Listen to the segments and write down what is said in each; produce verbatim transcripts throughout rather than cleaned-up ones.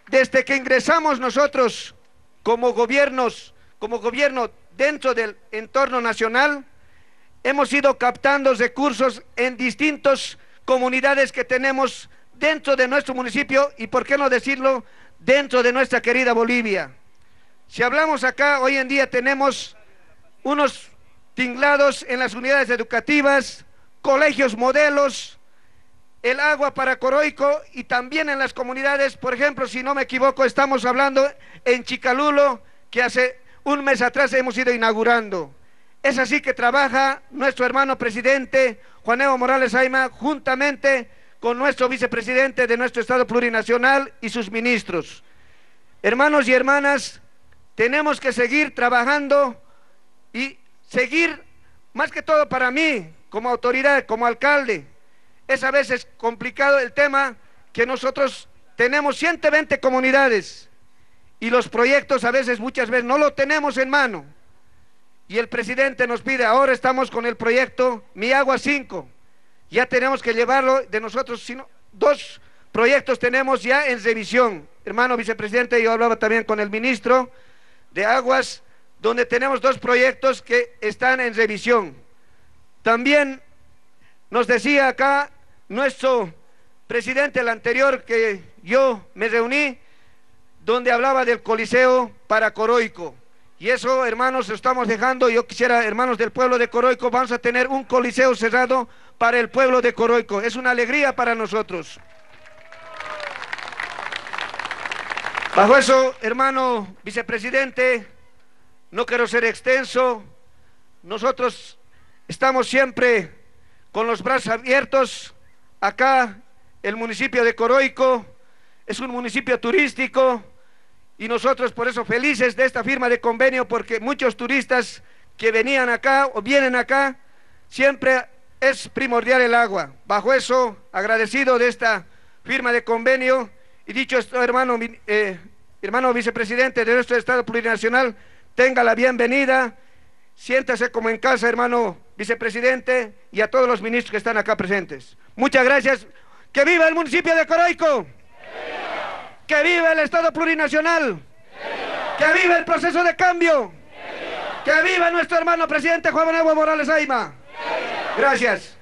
desde que ingresamos nosotros como gobiernos, como gobierno dentro del entorno nacional, hemos ido captando recursos en distintas comunidades que tenemos dentro de nuestro municipio y, por qué no decirlo, dentro de nuestra querida Bolivia. Si hablamos acá, hoy en día tenemos unos tinglados en las unidades educativas, colegios modelos, el agua para Coroico y también en las comunidades. Por ejemplo, si no me equivoco, estamos hablando en Chicalulo, que hace un mes atrás hemos ido inaugurando. Es así que trabaja nuestro hermano presidente Juan Evo Morales Ayma juntamente con nuestro vicepresidente de nuestro Estado plurinacional y sus ministros. Hermanos y hermanas, tenemos que seguir trabajando y seguir, más que todo para mí, como autoridad, como alcalde, es a veces complicado el tema que nosotros tenemos ciento veinte comunidades y los proyectos a veces, muchas veces, no lo tenemos en mano. Y el presidente nos pide, ahora estamos con el proyecto Mi Agua cinco, ya tenemos que llevarlo de nosotros, sino, dos proyectos tenemos ya en revisión. Hermano vicepresidente, yo hablaba también con el ministro de Aguas, donde tenemos dos proyectos que están en revisión. También nos decía acá nuestro presidente, el anterior, que yo me reuní, donde hablaba del Coliseo para Coroico. Y eso, hermanos, lo estamos dejando. Yo quisiera, hermanos del pueblo de Coroico, vamos a tener un coliseo cerrado para el pueblo de Coroico. Es una alegría para nosotros. Bajo eso, hermano vicepresidente, no quiero ser extenso, nosotros estamos siempre con los brazos abiertos. Acá, el municipio de Coroico es un municipio turístico, y nosotros por eso felices de esta firma de convenio, porque muchos turistas que venían acá o vienen acá, siempre es primordial el agua. Bajo eso, agradecido de esta firma de convenio, y dicho esto, hermano, eh, hermano vicepresidente de nuestro Estado plurinacional, tenga la bienvenida, siéntase como en casa, hermano vicepresidente, y a todos los ministros que están acá presentes. Muchas gracias. ¡Que viva el municipio de Coroico! ¡Que viva el Estado plurinacional! ¡Viva! ¡Que viva el proceso de cambio! ¡Viva! ¡Que viva nuestro hermano presidente Juan Evo Morales Ayma! ¡Viva! Gracias.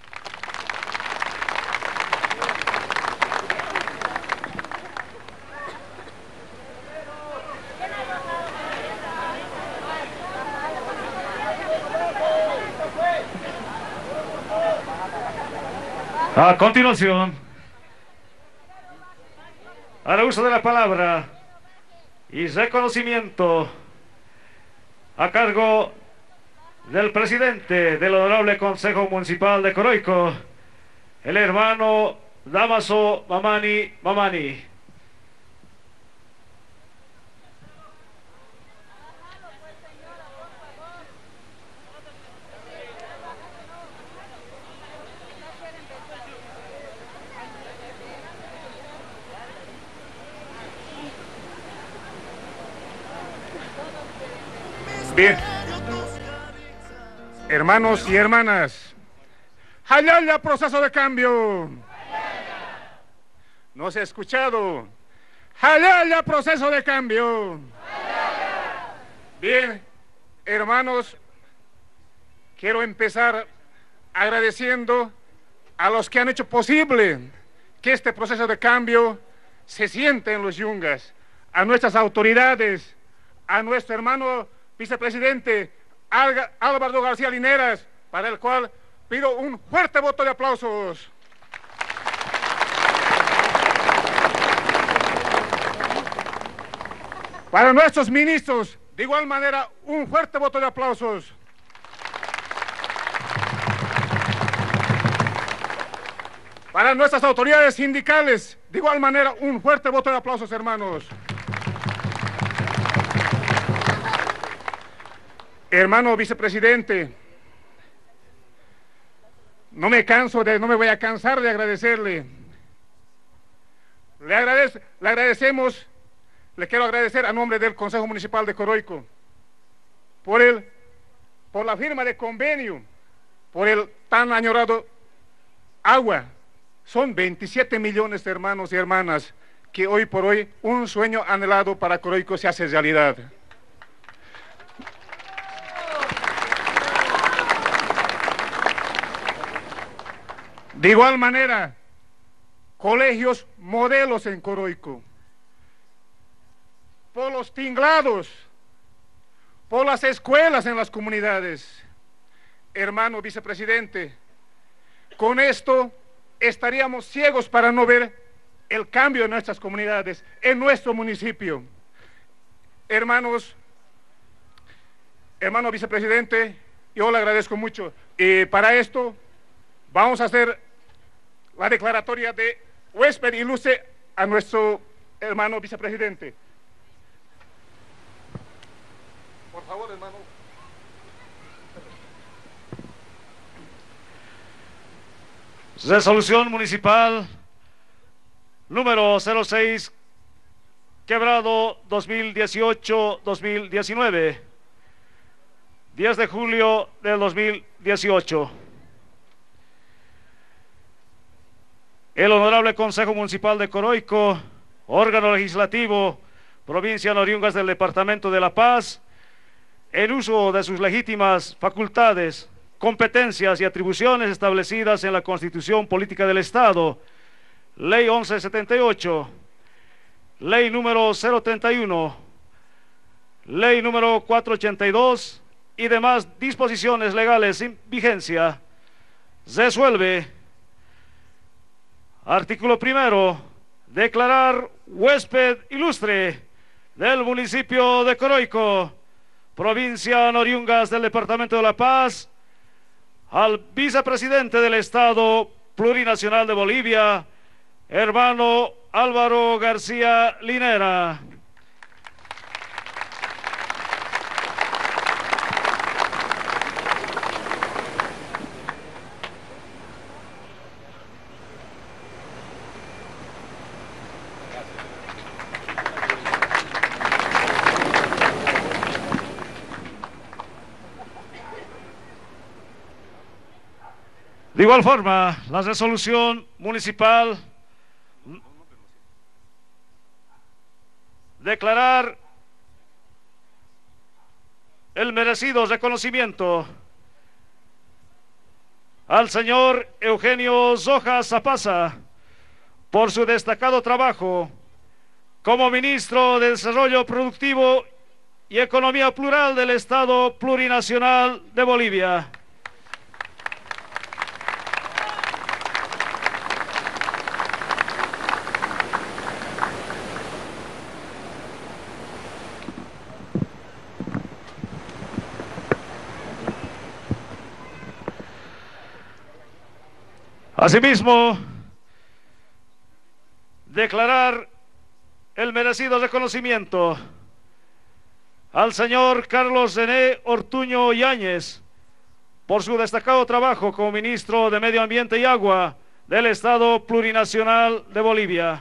A continuación, al uso de la palabra y reconocimiento a cargo del presidente del Honorable Consejo Municipal de Coroico, el hermano Damaso Mamani Mamani. Bien, hermanos y hermanas, ¡Hayaya proceso de cambio! No se ha escuchado. ¡Hayaya proceso de cambio! Bien, hermanos, quiero empezar agradeciendo a los que han hecho posible que este proceso de cambio se siente en los Yungas, a nuestras autoridades, a nuestro hermano vicepresidente Álvaro García Lineras, para el cual pido un fuerte voto de aplausos. Para nuestros ministros, de igual manera, un fuerte voto de aplausos. Para nuestras autoridades sindicales, de igual manera, un fuerte voto de aplausos, hermanos. Hermano vicepresidente, no me canso de, no me voy a cansar de agradecerle. Le, agradece, le agradecemos, le quiero agradecer a nombre del Consejo Municipal de Coroico por el, por la firma de convenio, por el tan añorado agua. Son veintisiete millones de hermanos y hermanas que hoy por hoy un sueño anhelado para Coroico se hace realidad. De igual manera, colegios modelos en Coroico, por los tinglados, por las escuelas en las comunidades. Hermano vicepresidente, con esto estaríamos ciegos para no ver el cambio en nuestras comunidades, en nuestro municipio. Hermanos, hermano vicepresidente, yo le agradezco mucho. Y para esto vamos a hacer la declaratoria de huésped ilustre a nuestro hermano vicepresidente. Por favor, hermano. Resolución municipal número cero seis, quebrado dos mil dieciocho dos mil diecinueve, diez de julio del dos mil dieciocho. El Honorable Consejo Municipal de Coroico, órgano legislativo, provincia de Oriungas del Departamento de La Paz, en uso de sus legítimas facultades, competencias y atribuciones establecidas en la Constitución Política del Estado, Ley once setenta y ocho, Ley número cero treinta y uno, Ley número cuatrocientos ochenta y dos y demás disposiciones legales en vigencia, resuelve, artículo primero, declarar huésped ilustre del municipio de Coroico, provincia de Oriungas del Departamento de La Paz, al vicepresidente del Estado Plurinacional de Bolivia, hermano Álvaro García Linera. De igual forma, la resolución municipal declarar el merecido reconocimiento al señor Eugenio Zojas Zapaza por su destacado trabajo como ministro de Desarrollo Productivo y Economía Plural del Estado Plurinacional de Bolivia. Asimismo, declarar el merecido reconocimiento al señor Carlos René Ortuño Yáñez por su destacado trabajo como ministro de Medio Ambiente y Agua del Estado Plurinacional de Bolivia.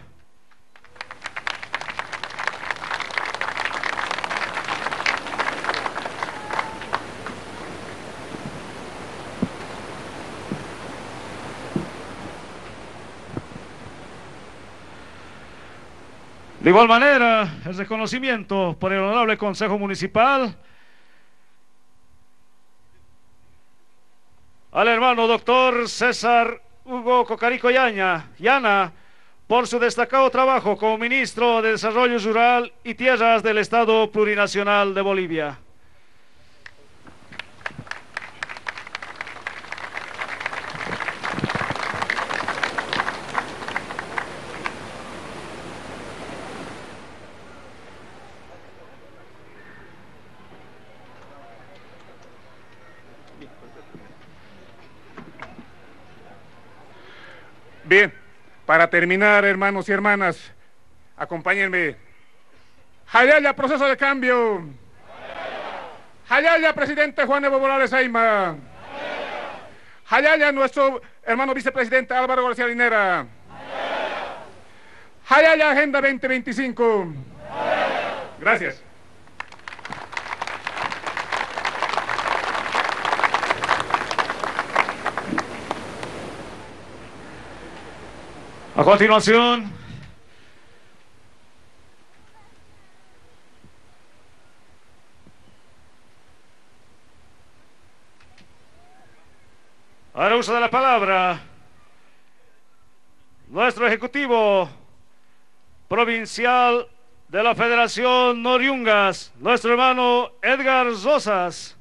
De igual manera, el reconocimiento por el Honorable Consejo Municipal al hermano doctor César Hugo Cocarico Yaña, Llana por su destacado trabajo como ministro de Desarrollo Rural y Tierras del Estado Plurinacional de Bolivia. Bien, para terminar, hermanos y hermanas, acompáñenme. Hayaya, proceso de cambio. Hayaya, presidente Juan Evo Morales Ayma. Hayaya, nuestro hermano vicepresidente Álvaro García Linera. Hayaya, Agenda veinte veinticinco. Gracias. A continuación, Ahora uso de la palabra nuestro ejecutivo provincial de la Federación Noriungas, nuestro hermano Edgar Rosas.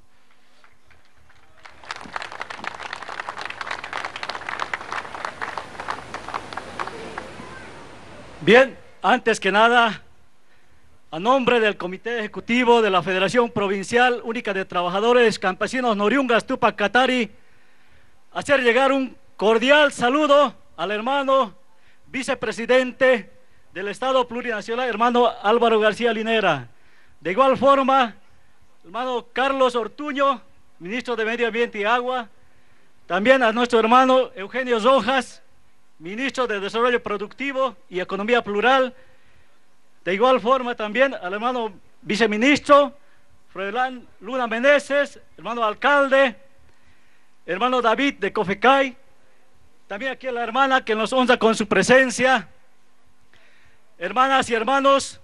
Bien, antes que nada, a nombre del Comité Ejecutivo de la Federación Provincial Única de Trabajadores Campesinos Noriungas Tupac Katari, hacer llegar un cordial saludo al hermano vicepresidente del Estado Plurinacional, hermano Álvaro García Linera. De igual forma, hermano Carlos Ortuño, ministro de Medio Ambiente y Agua. También a nuestro hermano Eugenio Rojas, ministro de Desarrollo Productivo y Economía Plural. De igual forma también al hermano viceministro Froilán Luna Meneses, hermano alcalde, hermano David de Cofecay. También aquí a la hermana que nos honra con su presencia. Hermanas y hermanos,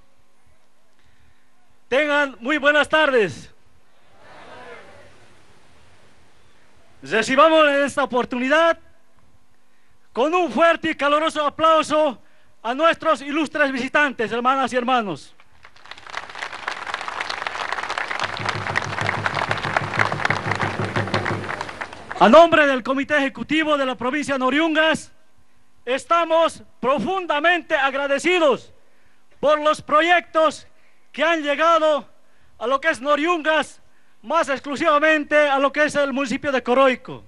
tengan muy buenas tardes. Recibamos en esta oportunidad con un fuerte y caluroso aplauso a nuestros ilustres visitantes, hermanas y hermanos. A nombre del Comité Ejecutivo de la provincia de Noriungas, estamos profundamente agradecidos por los proyectos que han llegado a lo que es Noriungas, más exclusivamente a lo que es el municipio de Coroico.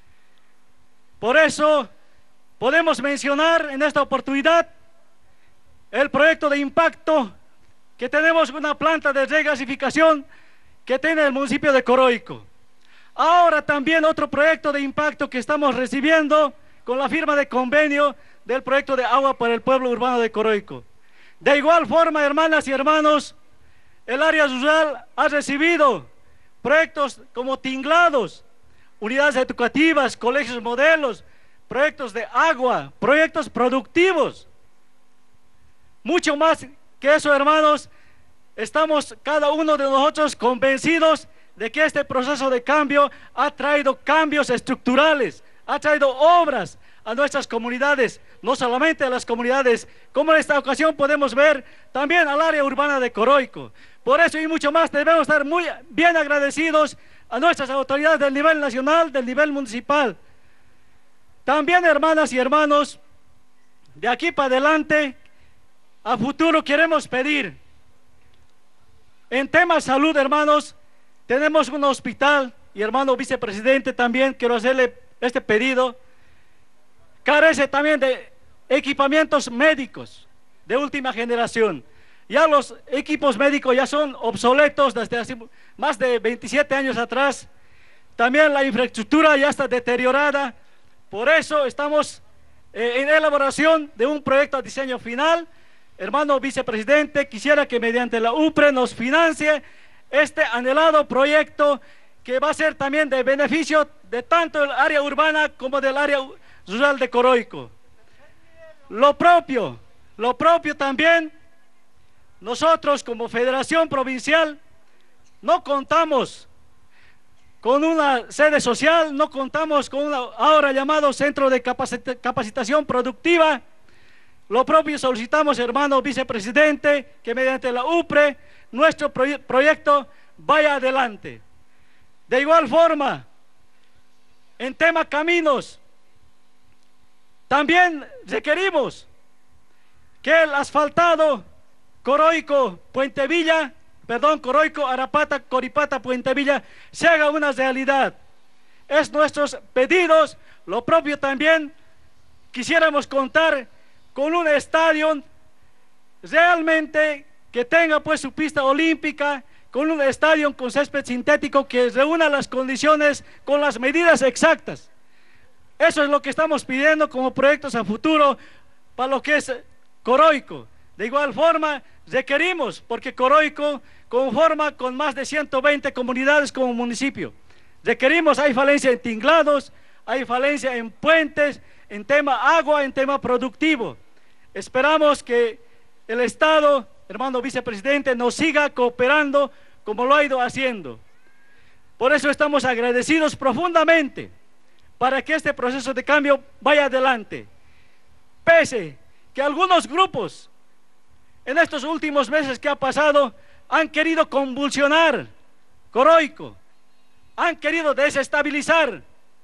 Por eso podemos mencionar en esta oportunidad el proyecto de impacto que tenemos, una planta de regasificación que tiene el municipio de Coroico. Ahora también otro proyecto de impacto que estamos recibiendo con la firma de convenio del proyecto de agua para el pueblo urbano de Coroico. De igual forma, hermanas y hermanos, el área rural ha recibido proyectos como tinglados, unidades educativas, colegios modelos, proyectos de agua, proyectos productivos. Mucho más que eso, hermanos, estamos cada uno de nosotros convencidos de que este proceso de cambio ha traído cambios estructurales, ha traído obras a nuestras comunidades, no solamente a las comunidades, como en esta ocasión podemos ver también al área urbana de Coroico. Por eso y mucho más debemos estar muy bien agradecidos a nuestras autoridades del nivel nacional, del nivel municipal. También, hermanas y hermanos, de aquí para adelante, a futuro queremos pedir, en tema de salud, hermanos, tenemos un hospital, y hermano vicepresidente también quiero hacerle este pedido, carece también de equipamientos médicos de última generación. Ya los equipos médicos ya son obsoletos desde hace más de veintisiete años atrás. También la infraestructura ya está deteriorada. Por eso estamos eh, en elaboración de un proyecto de diseño final. Hermano vicepresidente, quisiera que mediante la U P R E nos financie este anhelado proyecto que va a ser también de beneficio de tanto el área urbana como del área rural de Coroico. Lo propio, lo propio también, nosotros como Federación Provincial no contamos con una sede social, no contamos con un ahora llamado Centro de Capacita- Capacitación Productiva. Lo propio solicitamos, hermano vicepresidente, que mediante la U P R E nuestro proye- proyecto vaya adelante. De igual forma, en tema caminos, también requerimos que el asfaltado Coroico Puente Villa, perdón, Coroico Arapata Coripata Puente Villa se haga una realidad. Es nuestros pedidos. Lo propio también quisiéramos contar con un estadio realmente que tenga pues su pista olímpica, con un estadio con césped sintético que reúna las condiciones con las medidas exactas. Eso es lo que estamos pidiendo como proyectos a futuro para lo que es Coroico. De igual forma requerimos, porque Coroico conforma con más de ciento veinte comunidades como municipio, requerimos, hay falencia en tinglados, hay falencia en puentes, en tema agua, en tema productivo. Esperamos que el Estado, hermano vicepresidente, nos siga cooperando como lo ha ido haciendo. Por eso estamos agradecidos profundamente para que este proceso de cambio vaya adelante. Pese que algunos grupos en estos últimos meses que ha pasado han querido convulsionar Coroico, han querido desestabilizar,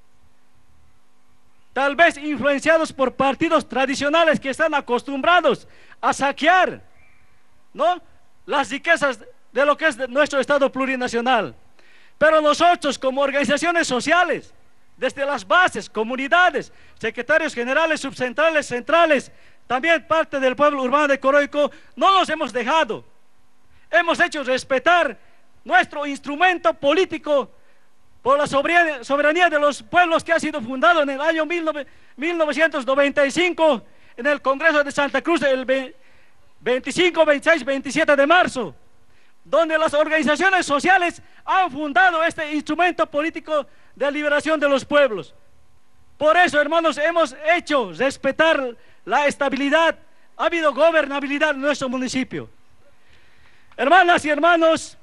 tal vez influenciados por partidos tradicionales que están acostumbrados a saquear, ¿no?, las riquezas de lo que es nuestro Estado plurinacional. Pero nosotros, como organizaciones sociales, desde las bases, comunidades, secretarios generales, subcentrales, centrales, también parte del pueblo urbano de Coroico, no nos hemos dejado. Hemos hecho respetar nuestro instrumento político por la soberanía de los pueblos, que ha sido fundado en el año mil novecientos noventa y cinco en el Congreso de Santa Cruz el veinticinco, veintiséis, veintisiete de marzo, donde las organizaciones sociales han fundado este instrumento político de liberación de los pueblos. Por eso, hermanos, hemos hecho respetar la estabilidad, ha habido gobernabilidad en nuestro municipio. Hermanas y hermanos,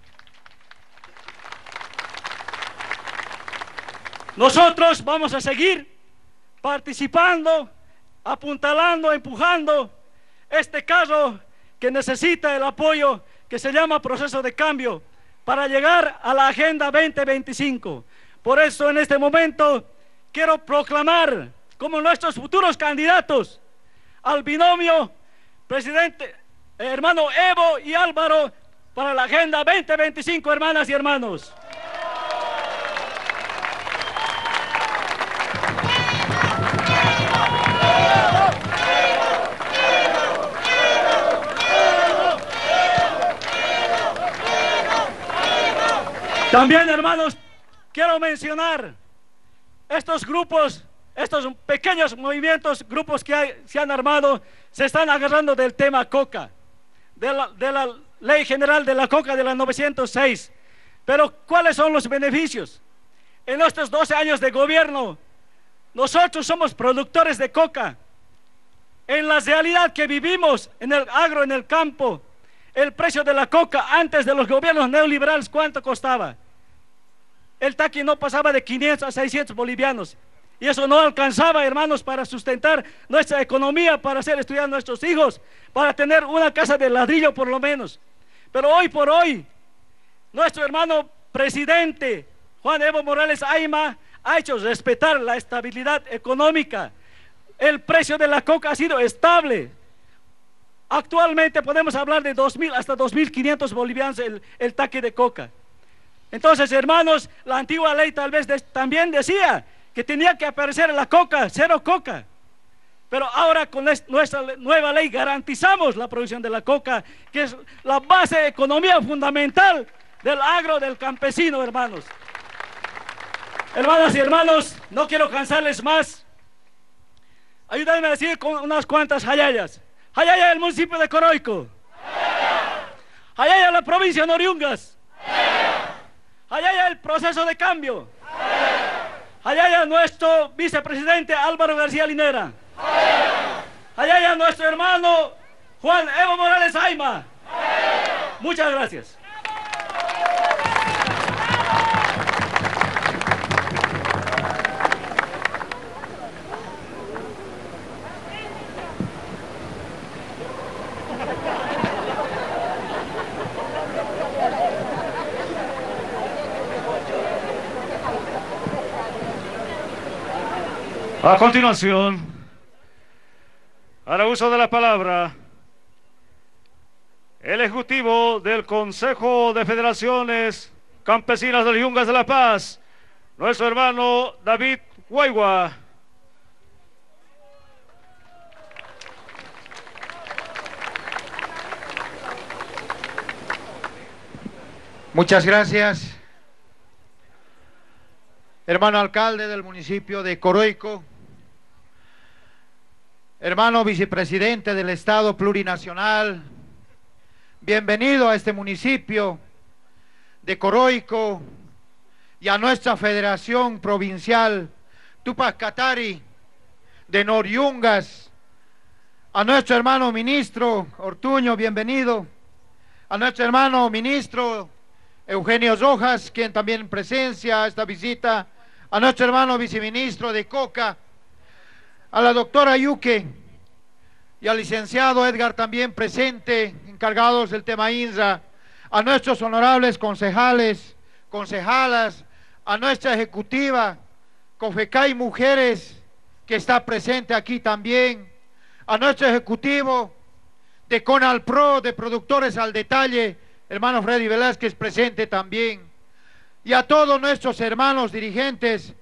nosotros vamos a seguir participando, apuntalando, empujando este carro que necesita el apoyo, que se llama proceso de cambio, para llegar a la Agenda veinte veinticinco. Por eso, en este momento, quiero proclamar como nuestros futuros candidatos al binomio presidente, eh, hermano Evo y Álvaro, para la Agenda veinte veinticinco, hermanas y hermanos. También, hermanos, quiero mencionar estos grupos, estos pequeños movimientos, grupos que hay, se han armado, se están agarrando del tema coca, de la, de la Ley General de la Coca de la novecientos seis. Pero, ¿cuáles son los beneficios? En estos doce años de gobierno, nosotros somos productores de coca. En la realidad que vivimos en el agro, en el campo, el precio de la coca antes de los gobiernos neoliberales, ¿cuánto costaba? El taqui no pasaba de quinientos a seiscientos bolivianos. Y eso no alcanzaba, hermanos, para sustentar nuestra economía, para hacer estudiar a nuestros hijos, para tener una casa de ladrillo por lo menos. Pero hoy por hoy, nuestro hermano presidente, Juan Evo Morales Ayma, ha hecho respetar la estabilidad económica. El precio de la coca ha sido estable. Actualmente podemos hablar de dos mil hasta dos mil quinientos bolivianos el, el taqui de coca. Entonces, hermanos, la antigua ley tal vez de, también decía que tenía que aparecer la coca, cero coca. Pero ahora con nuestra nueva ley garantizamos la producción de la coca, que es la base de economía fundamental del agro, del campesino, hermanos. Hermanas y hermanos, no quiero cansarles más. Ayúdenme a decir con unas cuantas hayayas. Hayaya del municipio de Coroico. Hayaya la provincia de Noriungas. Hayaya el proceso de cambio. Hayaya nuestro vicepresidente Álvaro García Linera. Hayaya nuestro hermano Juan Evo Morales Ayma. Muchas gracias. A continuación, hará uso de la palabra el Ejecutivo del Consejo de Federaciones Campesinas de Yungas de La Paz, nuestro hermano David Guaigua. Muchas gracias, hermano alcalde del municipio de Coroico, hermano vicepresidente del Estado plurinacional, bienvenido a este municipio de Coroico y a nuestra Federación Provincial Tupac Katari de Noriungas, a nuestro hermano ministro Ortuño, bienvenido, a nuestro hermano ministro Eugenio Rojas, quien también presencia esta visita, a nuestro hermano viceministro de Coca, a la doctora Yuque y al licenciado Edgar también presente, encargados del tema INSA, a nuestros honorables concejales, concejalas, a nuestra ejecutiva, COFECAI Mujeres, que está presente aquí también, a nuestro ejecutivo de CONALPRO, de Productores al Detalle, hermano Freddy Velázquez presente también, y a todos nuestros hermanos dirigentes,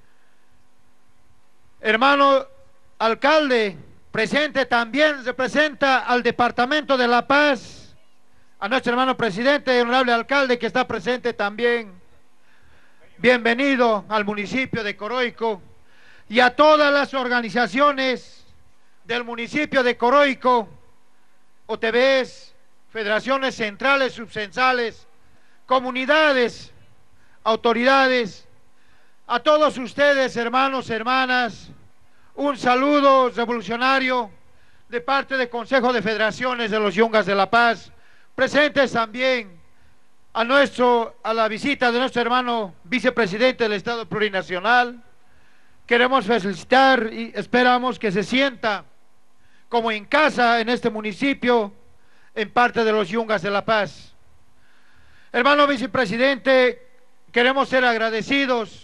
hermano alcalde, presente también, representa al Departamento de La Paz, a nuestro hermano presidente y honorable alcalde que está presente también, bienvenido al municipio de Coroico, y a todas las organizaciones del municipio de Coroico, O T Bs, federaciones centrales, subcensales, comunidades, autoridades, a todos ustedes, hermanos, hermanas, un saludo revolucionario de parte del Consejo de Federaciones de los Yungas de La Paz, presentes también a, nuestro, a la visita de nuestro hermano vicepresidente del Estado Plurinacional. Queremos felicitar y esperamos que se sienta como en casa en este municipio, en parte de los Yungas de La Paz. Hermano vicepresidente, queremos ser agradecidos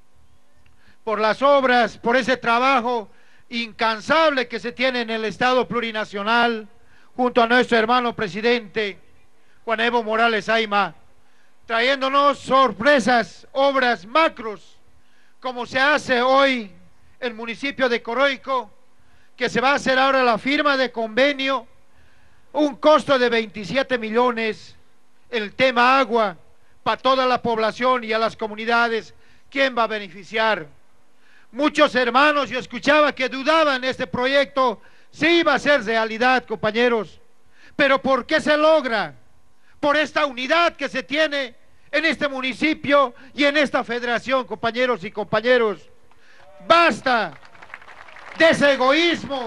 por las obras, por ese trabajo incansable que se tiene en el Estado Plurinacional, junto a nuestro hermano presidente Juan Evo Morales Ayma, trayéndonos sorpresas, obras macros, como se hace hoy en el municipio de Coroico, que se va a hacer ahora la firma de convenio, un costo de veintisiete millones, el tema agua, para toda la población y a las comunidades. ¿Quién va a beneficiar? Muchos hermanos, yo escuchaba que dudaban este proyecto, si iba a ser realidad, compañeros. Pero ¿por qué se logra? Por esta unidad que se tiene en este municipio y en esta federación, compañeros y compañeros. Basta de ese egoísmo,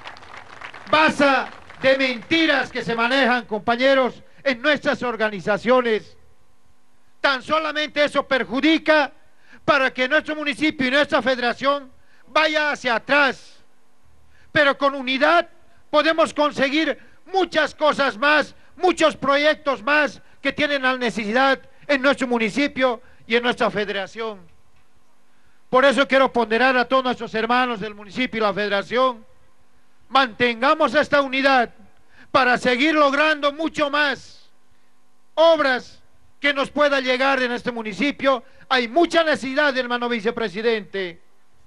basta de mentiras que se manejan, compañeros, en nuestras organizaciones. Tan solamente eso perjudica para que nuestro municipio y nuestra federación vaya hacia atrás. Pero con unidad podemos conseguir muchas cosas más, muchos proyectos más que tienen la necesidad en nuestro municipio y en nuestra federación. Por eso quiero ponderar a todos nuestros hermanos del municipio y la federación, mantengamos esta unidad para seguir logrando mucho más obras que nos pueda llegar en este municipio. Hay mucha necesidad, hermano vicepresidente,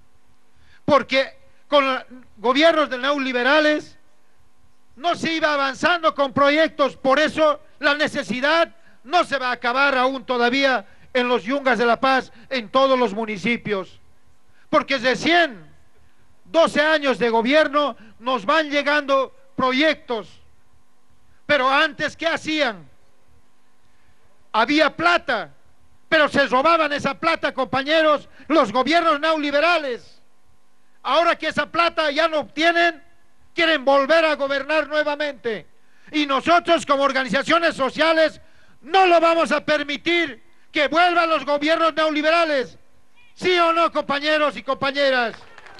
porque con los gobiernos de neoliberales no se iba avanzando con proyectos, por eso la necesidad no se va a acabar aún todavía en los Yungas de La Paz, en todos los municipios, porque recién doce años de gobierno nos van llegando proyectos, pero antes ¿qué hacían? Había plata, pero se robaban esa plata, compañeros, los gobiernos neoliberales. Ahora que esa plata ya no obtienen, quieren volver a gobernar nuevamente, y nosotros como organizaciones sociales no lo vamos a permitir que vuelvan los gobiernos neoliberales. ¿Sí o no, compañeros y compañeras?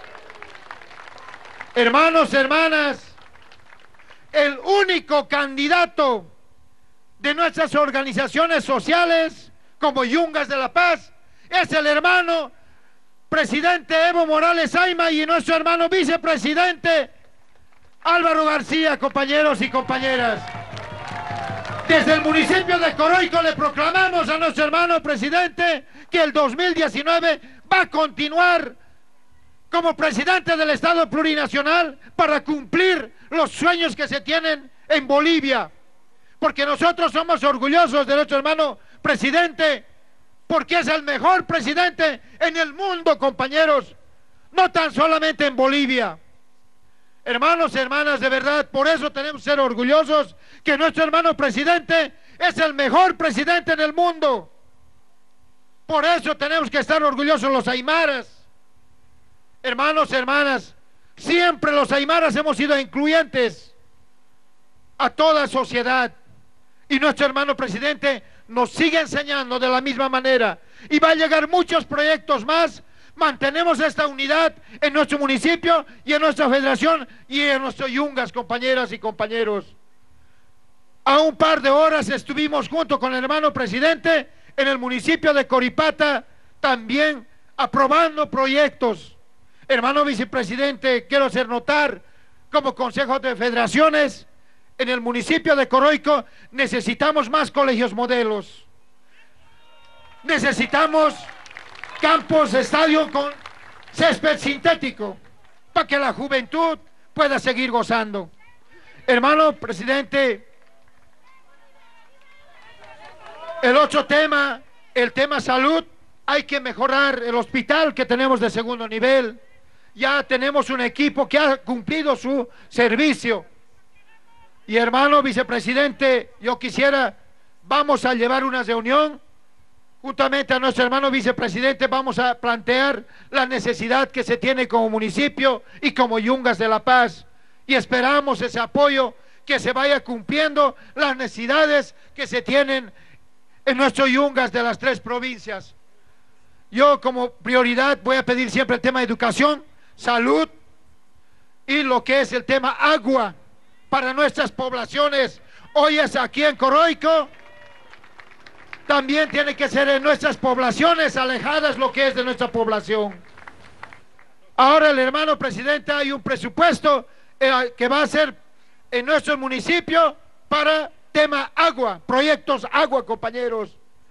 Hermanos, hermanas, el único candidato de nuestras organizaciones sociales como Yungas de La Paz es el hermano presidente Evo Morales Ayma y nuestro hermano vicepresidente Álvaro García, compañeros y compañeras. Desde el municipio de Coroico le proclamamos a nuestro hermano presidente que el dos mil diecinueve va a continuar como presidente del Estado Plurinacional para cumplir los sueños que se tienen en Bolivia, porque nosotros somos orgullosos de nuestro hermano presidente, porque es el mejor presidente en el mundo, compañeros, no tan solamente en Bolivia. Hermanos y hermanas, de verdad, por eso tenemos que ser orgullosos que nuestro hermano presidente es el mejor presidente en el mundo. Por eso tenemos que estar orgullosos los aymaras. Hermanos y hermanas, siempre los aymaras hemos sido incluyentes a toda sociedad, y nuestro hermano presidente nos sigue enseñando de la misma manera, y va a llegar muchos proyectos más mantenemos esta unidad en nuestro municipio y en nuestra federación y en nuestros yungas, compañeras y compañeros. A un par de horas estuvimos junto con el hermano presidente en el municipio de Coripata, también aprobando proyectos. Hermano vicepresidente, quiero hacer notar, como Consejo de Federaciones, en el municipio de Coroico necesitamos más colegios modelos. Necesitamos campos, estadio con césped sintético, para que la juventud pueda seguir gozando. Hermano presidente, el otro tema, el tema salud, hay que mejorar el hospital que tenemos de segundo nivel. Ya tenemos un equipo que ha cumplido su servicio. Y hermano vicepresidente, yo quisiera, vamos a llevar una reunión, juntamente a nuestro hermano vicepresidente vamos a plantear la necesidad que se tiene como municipio y como Yungas de La Paz. Y esperamos ese apoyo, que se vaya cumpliendo las necesidades que se tienen en nuestros Yungas de las tres provincias. Yo como prioridad voy a pedir siempre el tema de educación, salud y lo que es el tema agua para nuestras poblaciones. Hoy es aquí en Coroico, también tiene que ser en nuestras poblaciones alejadas lo que es de nuestra población. Ahora el hermano presidente, hay un presupuesto eh, que va a ser en nuestro municipio para tema agua, proyectos agua, compañeros.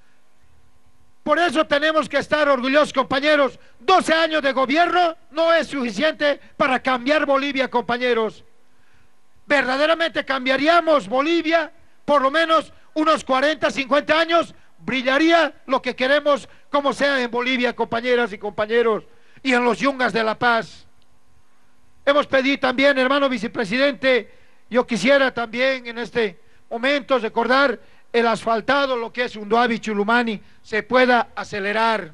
Por eso tenemos que estar orgullosos, compañeros. doce años de gobierno no es suficiente para cambiar Bolivia, compañeros. Verdaderamente cambiaríamos Bolivia, por lo menos unos cuarenta, cincuenta años, brillaría lo que queremos como sea en Bolivia, compañeras y compañeros, y en los Yungas de La Paz. Hemos pedido también, hermano vicepresidente, yo quisiera también en este momento recordar el asfaltado, lo que es Unduabi, Chulumani, se pueda acelerar.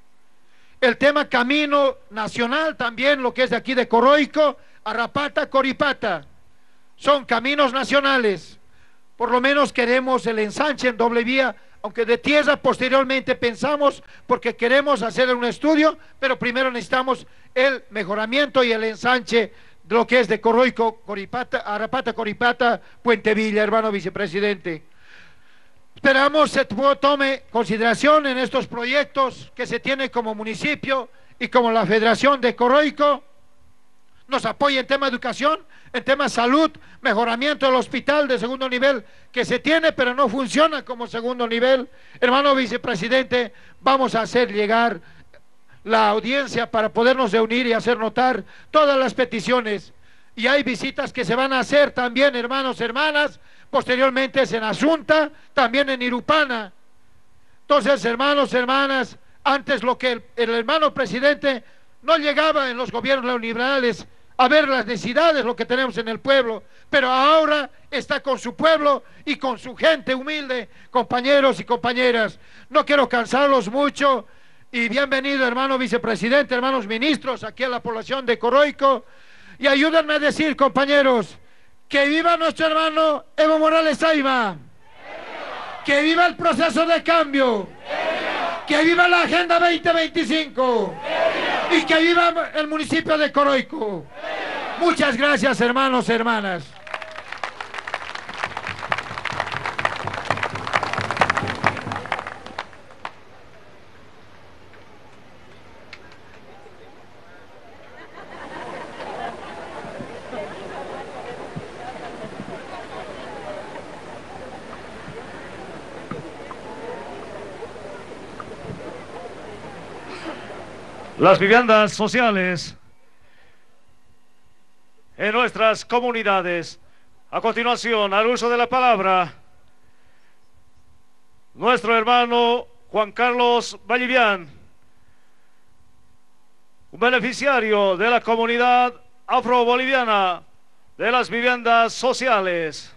El tema camino nacional también, lo que es de aquí de Coroico, Arrapata, Coripata, son caminos nacionales. Por lo menos queremos el ensanche en doble vía, aunque de tierra posteriormente pensamos, porque queremos hacer un estudio, pero primero necesitamos el mejoramiento y el ensanche de lo que es de Coroico, Coripata, Arrapata, Coripata, Puente Villa, hermano vicepresidente. Esperamos se tome consideración en estos proyectos que se tiene como municipio y como la Federación de Coroico. Nos apoya en tema de educación, en tema salud, mejoramiento del hospital de segundo nivel que se tiene pero no funciona como segundo nivel. Hermano vicepresidente, vamos a hacer llegar la audiencia para podernos reunir y hacer notar todas las peticiones. Y hay visitas que se van a hacer también, hermanos, hermanas, posteriormente es en Asunta, también en Irupana. Entonces, hermanos, hermanas, antes lo que el, el hermano presidente no llegaba en los gobiernos neoliberales a ver las necesidades, lo que tenemos en el pueblo, pero ahora está con su pueblo y con su gente humilde, compañeros y compañeras. No quiero cansarlos mucho y bienvenido, hermano vicepresidente, hermanos ministros, aquí a la población de Coroico, y ayúdenme a decir, compañeros, que viva nuestro hermano Evo Morales Ayma, que viva el proceso de cambio, que viva la Agenda veinte veinticinco y que viva el municipio de Coroico. Muchas gracias, hermanos, hermanas. Las viviendas sociales en nuestras comunidades. A continuación, al uso de la palabra, nuestro hermano Juan Carlos Vallivian, un beneficiario de la comunidad afro-boliviana de las viviendas sociales.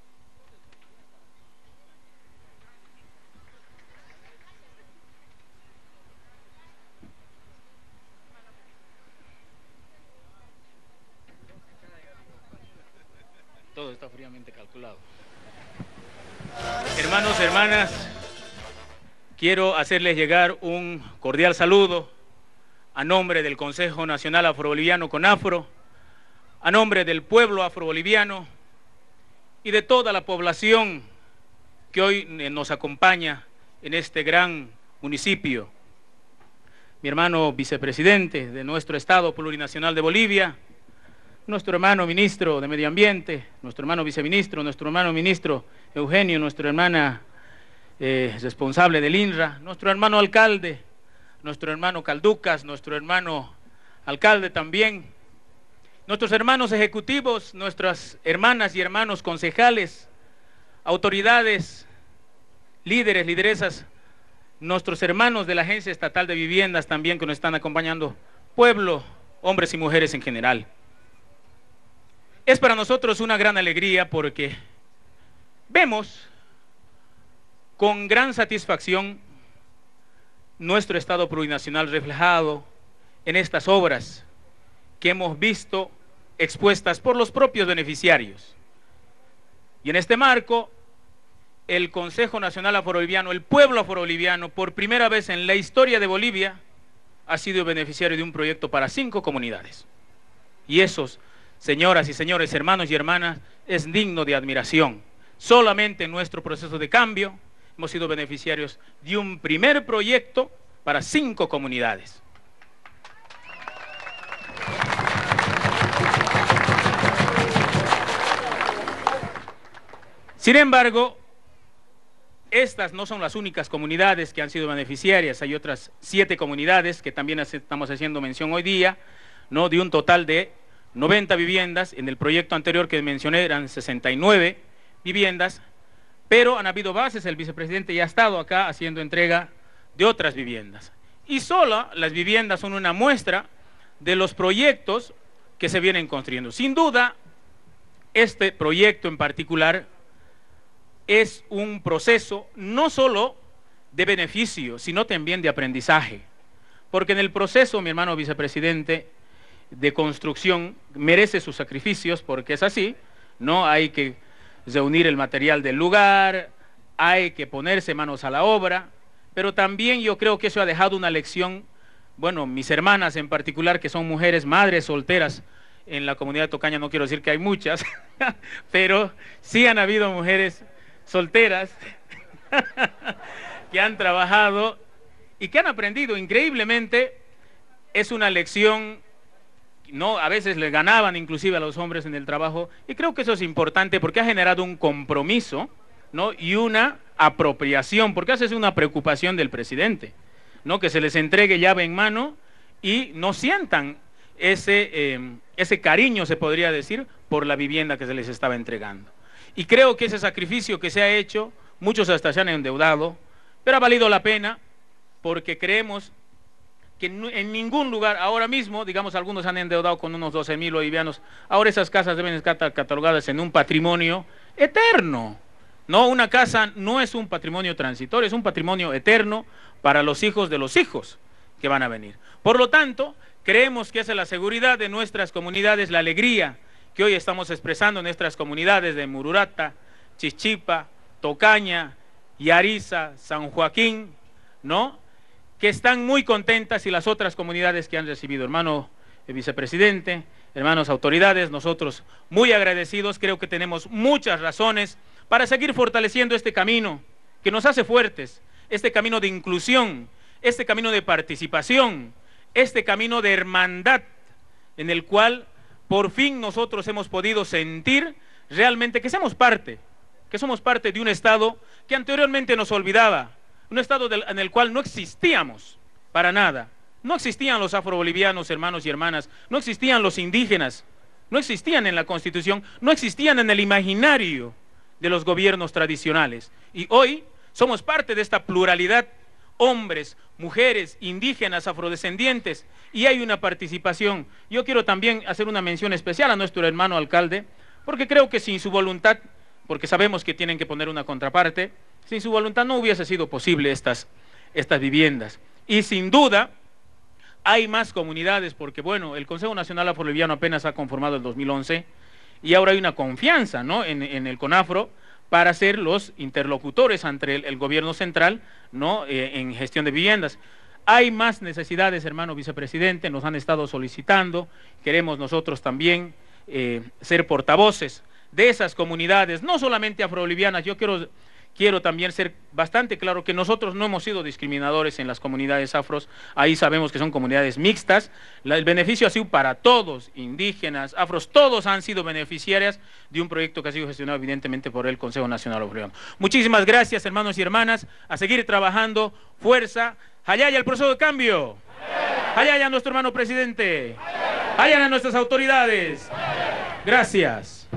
Todo está fríamente calculado. Hermanos, hermanas, quiero hacerles llegar un cordial saludo a nombre del Consejo Nacional Afroboliviano CONAFRO, a nombre del pueblo afroboliviano y de toda la población que hoy nos acompaña en este gran municipio. Mi hermano vicepresidente de nuestro Estado Plurinacional de Bolivia, nuestro hermano ministro de Medio Ambiente, nuestro hermano viceministro, nuestro hermano ministro Eugenio, nuestra hermana eh, responsable del I N R A, nuestro hermano alcalde, nuestro hermano Calducas, nuestro hermano alcalde también, nuestros hermanos ejecutivos, nuestras hermanas y hermanos concejales, autoridades, líderes, lideresas, nuestros hermanos de la Agencia Estatal de Viviendas también que nos están acompañando, pueblo, hombres y mujeres en general. Es para nosotros una gran alegría porque vemos con gran satisfacción nuestro Estado plurinacional reflejado en estas obras que hemos visto expuestas por los propios beneficiarios. Y en este marco, el Consejo Nacional Afroboliviano, el pueblo afroboliviano, por primera vez en la historia de Bolivia, ha sido beneficiario de un proyecto para cinco comunidades. Y esos, señoras y señores, hermanos y hermanas, es digno de admiración. Solamente en nuestro proceso de cambio hemos sido beneficiarios de un primer proyecto para cinco comunidades. Sin embargo, estas no son las únicas comunidades que han sido beneficiarias. Hay otras siete comunidades que también estamos haciendo mención hoy día, ¿no? De un total de noventa viviendas. En el proyecto anterior que mencioné eran sesenta y nueve viviendas, pero han habido bases, el vicepresidente ya ha estado acá haciendo entrega de otras viviendas. Y solo las viviendas son una muestra de los proyectos que se vienen construyendo. Sin duda, este proyecto en particular es un proceso no solo de beneficio, sino también de aprendizaje. Porque en el proceso, mi hermano vicepresidente, de construcción merece sus sacrificios, porque es así, ¿no? Hay que reunir el material del lugar, hay que ponerse manos a la obra, pero también yo creo que eso ha dejado una lección, bueno, mis hermanas en particular, que son mujeres, madres solteras, en la comunidad tocaña no quiero decir que hay muchas, pero sí han habido mujeres solteras que han trabajado y que han aprendido increíblemente. Es una lección, no, a veces le ganaban inclusive a los hombres en el trabajo, y creo que eso es importante porque ha generado un compromiso, ¿no? Y una apropiación, porque esa es una preocupación del presidente, ¿no? Que se les entregue llave en mano y no sientan ese, eh, ese cariño, se podría decir, por la vivienda que se les estaba entregando. Y creo que ese sacrificio que se ha hecho, muchos hasta se han endeudado, pero ha valido la pena porque creemos que en ningún lugar, ahora mismo, digamos, algunos han endeudado con unos doce mil bolivianos, ahora esas casas deben estar catalogadas en un patrimonio eterno. No, una casa no es un patrimonio transitorio, es un patrimonio eterno para los hijos de los hijos que van a venir. Por lo tanto, creemos que esa es la seguridad de nuestras comunidades, la alegría que hoy estamos expresando en nuestras comunidades de Mururata, Chichipa, Tocaña, Yariza, San Joaquín, ¿no? Que están muy contentas, y las otras comunidades que han recibido. Hermano el vicepresidente, hermanos autoridades, nosotros muy agradecidos, creo que tenemos muchas razones para seguir fortaleciendo este camino que nos hace fuertes, este camino de inclusión, este camino de participación, este camino de hermandad, en el cual por fin nosotros hemos podido sentir realmente que somos parte, que somos parte de un Estado que anteriormente nos olvidaba, un Estado del, en el cual no existíamos para nada. No existían los afrobolivianos, hermanos y hermanas, no existían los indígenas, no existían en la Constitución, no existían en el imaginario de los gobiernos tradicionales. Y hoy somos parte de esta pluralidad, hombres, mujeres, indígenas, afrodescendientes, y hay una participación. Yo quiero también hacer una mención especial a nuestro hermano alcalde, porque creo que sin su voluntad, porque sabemos que tienen que poner una contraparte, sin su voluntad no hubiese sido posible estas, estas viviendas. Y sin duda hay más comunidades, porque bueno, el Consejo Nacional Afroboliviano apenas ha conformado el dos mil once, y ahora hay una confianza, ¿no? en, en el CONAFRO para ser los interlocutores ante el, el gobierno central, ¿no? eh, en gestión de viviendas. Hay más necesidades, hermano vicepresidente, nos han estado solicitando, queremos nosotros también eh, ser portavoces de esas comunidades, no solamente afrobolivianas. Yo quiero, quiero también ser bastante claro que nosotros no hemos sido discriminadores en las comunidades afros, ahí sabemos que son comunidades mixtas, la, el beneficio ha sido para todos, indígenas, afros, todos han sido beneficiarias de un proyecto que ha sido gestionado evidentemente por el Consejo Nacional Afroboliviano. Muchísimas gracias, hermanos y hermanas, a seguir trabajando, fuerza. Hayaya el proceso de cambio. Hayaya nuestro hermano presidente. Hayaya nuestras autoridades. Gracias.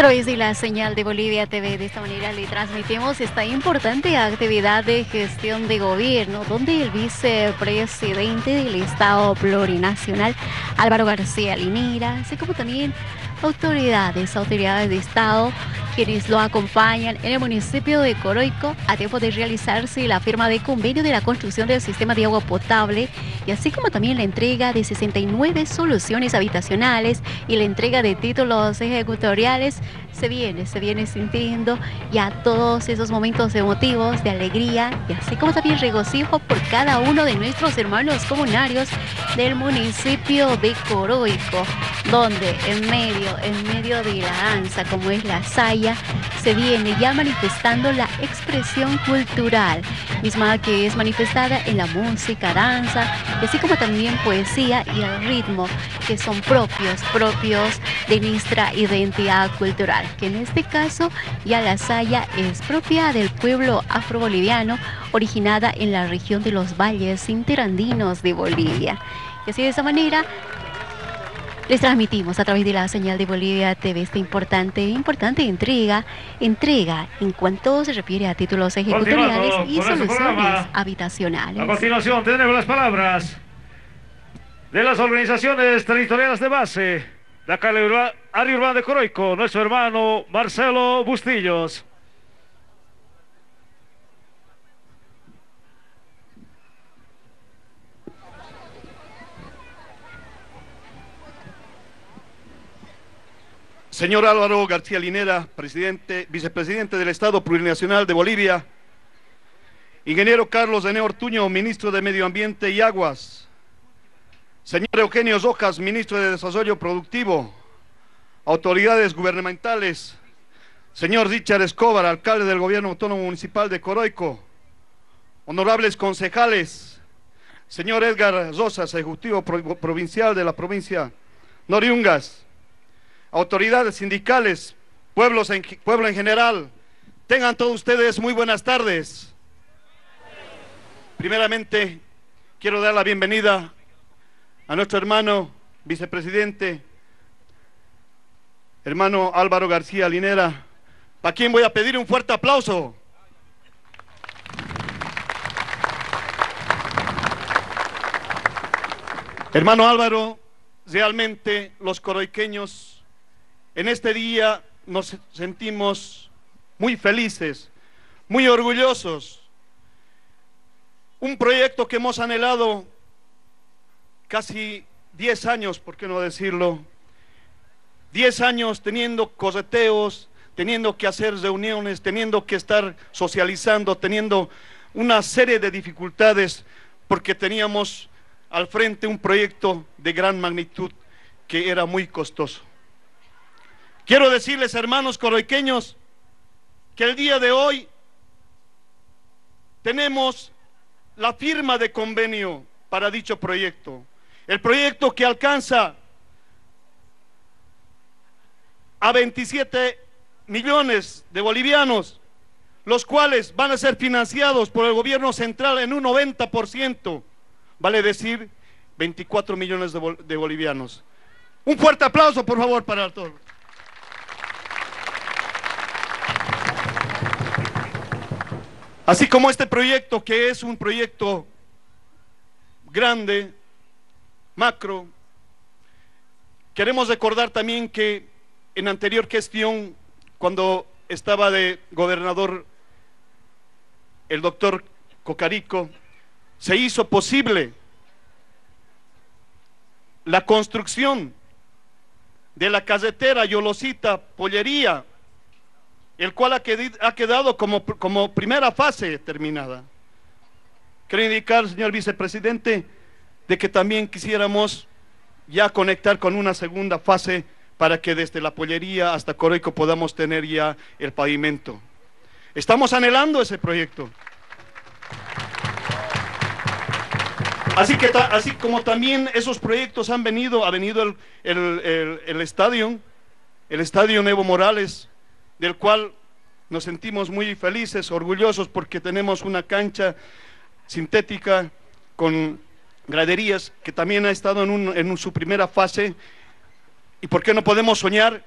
través de la señal de Bolivia T V, de esta manera le transmitimos esta importante actividad de gestión de gobierno, donde el vicepresidente del Estado Plurinacional, Álvaro García Linera, así como también autoridades, autoridades de Estado, quienes lo acompañan en el municipio de Coroico a tiempo de realizarse la firma de convenio de la construcción del sistema de agua potable y así como también la entrega de sesenta y nueve soluciones habitacionales y la entrega de títulos ejecutoriales. Se viene, se viene sintiendo ya todos esos momentos emotivos de alegría y así como también regocijo por cada uno de nuestros hermanos comunarios del municipio de Coroico, donde en medio, en medio de la danza como es la saya, se viene ya manifestando la expresión cultural, misma que es manifestada en la música, danza, y así como también poesía y el ritmo, que son propios, propios de nuestra identidad cultural, que en este caso ya la saya es propia del pueblo afroboliviano, originada en la región de los valles interandinos de Bolivia. Y así de esa manera les transmitimos a través de la señal de Bolivia T V esta importante, importante entrega, entrega en cuanto se refiere a títulos ejecutoriales y soluciones habitacionales. A continuación tenemos las palabras de las organizaciones territoriales de base de acá en la área urbana de Coroico, nuestro hermano Marcelo Bustillos. Señor Álvaro García Linera, presidente, vicepresidente del Estado Plurinacional de Bolivia. Ingeniero Carlos René Ortuño, ministro de Medio Ambiente y Aguas. Señor Eugenio Rojas, ministro de Desarrollo Productivo. Autoridades gubernamentales. Señor Richard Escobar, alcalde del Gobierno Autónomo Municipal de Coroico. Honorables concejales. Señor Edgar Rosas, ejecutivo provincial de la provincia Noriungas. Autoridades sindicales, pueblos en, pueblo en general, tengan todos ustedes muy buenas tardes. Primeramente, quiero dar la bienvenida a nuestro hermano vicepresidente, hermano Álvaro García Linera, para quien voy a pedir un fuerte aplauso. Hermano Álvaro, realmente los coroiqueños en este día nos sentimos muy felices, muy orgullosos. Un proyecto que hemos anhelado casi diez años, ¿por qué no decirlo? diez años teniendo correteos, teniendo que hacer reuniones, teniendo que estar socializando, teniendo una serie de dificultades, porque teníamos al frente un proyecto de gran magnitud que era muy costoso. Quiero decirles, hermanos coroiqueños, que el día de hoy tenemos la firma de convenio para dicho proyecto. El proyecto que alcanza a veintisiete millones de bolivianos, los cuales van a ser financiados por el gobierno central en un noventa por ciento, vale decir veinticuatro millones de, bol de bolivianos. Un fuerte aplauso, por favor, para todos. Así como este proyecto, que es un proyecto grande, macro, queremos recordar también que en anterior gestión, cuando estaba de gobernador el doctor Cocarico, se hizo posible la construcción de la carretera Yolosita-Pollería, el cual ha quedado como, como primera fase terminada. Quiero indicar, señor vicepresidente, de que también quisiéramos ya conectar con una segunda fase para que desde la pollería hasta Coroico podamos tener ya el pavimento. Estamos anhelando ese proyecto. Así, que, así como también esos proyectos han venido, ha venido el, el, el, el estadio, el estadio Evo Morales, del cual nos sentimos muy felices, orgullosos, porque tenemos una cancha sintética con graderías que también ha estado en, un, en su primera fase. ¿Y por qué no podemos soñar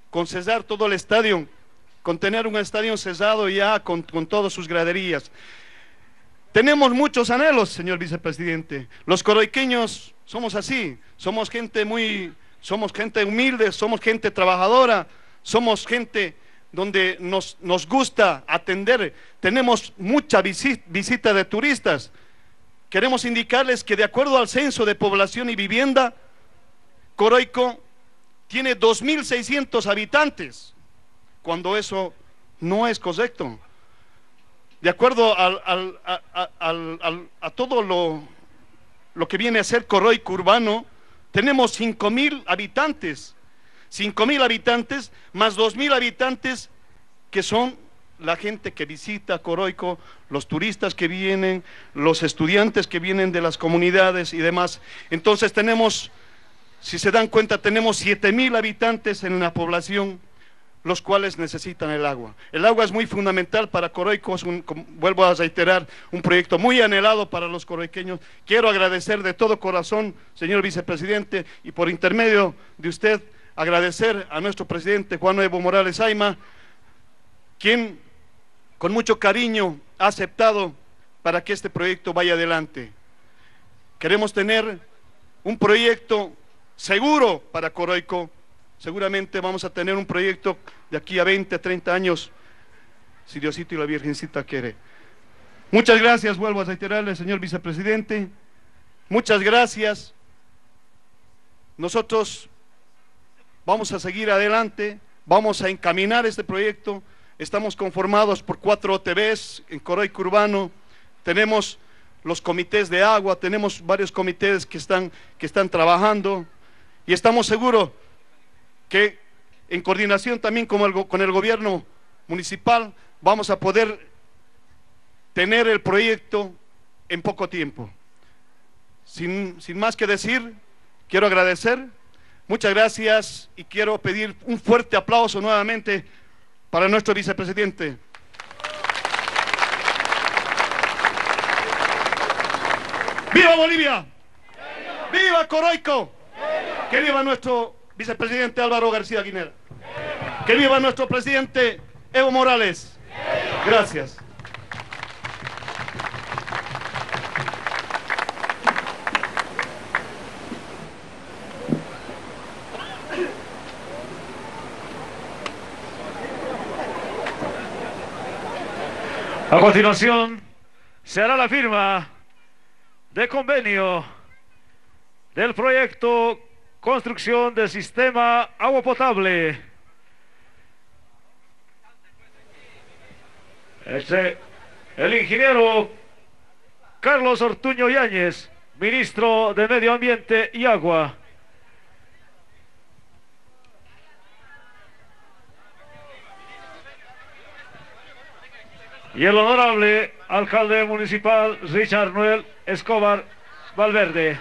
con cesar todo el estadio, con tener un estadio cerrado ya con, con todas sus graderías. Tenemos muchos anhelos, señor vicepresidente. Los coroiqueños somos así, somos gente muy, somos gente humilde, somos gente trabajadora, somos gente donde nos, nos gusta atender. Tenemos mucha visita, visita de turistas. Queremos indicarles que de acuerdo al censo de población y vivienda, Coroico tiene dos mil seiscientos habitantes, cuando eso no es correcto. De acuerdo al, al, a, al, al, a todo lo, lo que viene a ser Coroico urbano, tenemos cinco mil habitantes, cinco mil habitantes más dos mil habitantes que son la gente que visita Coroico, los turistas que vienen, los estudiantes que vienen de las comunidades y demás. Entonces tenemos, si se dan cuenta, tenemos siete mil habitantes en la población, los cuales necesitan el agua. El agua es muy fundamental para Coroico, es un, vuelvo a reiterar, un proyecto muy anhelado para los coroiqueños. Quiero agradecer de todo corazón, señor vicepresidente, y por intermedio de usted, agradecer a nuestro presidente Juan Evo Morales Ayma, quien con mucho cariño ha aceptado para que este proyecto vaya adelante. Queremos tener un proyecto seguro para Coroico. Seguramente vamos a tener un proyecto de aquí a veinte, treinta años, si Diosito y la Virgencita quiere. Muchas gracias, vuelvo a reiterarle, señor vicepresidente. Muchas gracias. Nosotros vamos a seguir adelante, vamos a encaminar este proyecto. Estamos conformados por cuatro O T Bs en Coroico Urbano. Tenemos los comités de agua, tenemos varios comités que están, que están trabajando, y estamos seguros que en coordinación también con el, con el gobierno municipal vamos a poder tener el proyecto en poco tiempo. Sin, sin más que decir, quiero agradecer, muchas gracias, y quiero pedir un fuerte aplauso nuevamente para nuestro vicepresidente. ¡Viva Bolivia! ¡Viva Coroico! ¡Que viva nuestro vicepresidente Álvaro García Guinera! ¡Que viva nuestro presidente Evo Morales! Gracias. A continuación, se hará la firma de convenio del proyecto Construcción del Sistema Agua Potable. Este, el ingeniero Carlos Ortuño Yáñez, ministro de Medio Ambiente y Agua. Y el honorable alcalde municipal Richard Noel Escobar Valverde.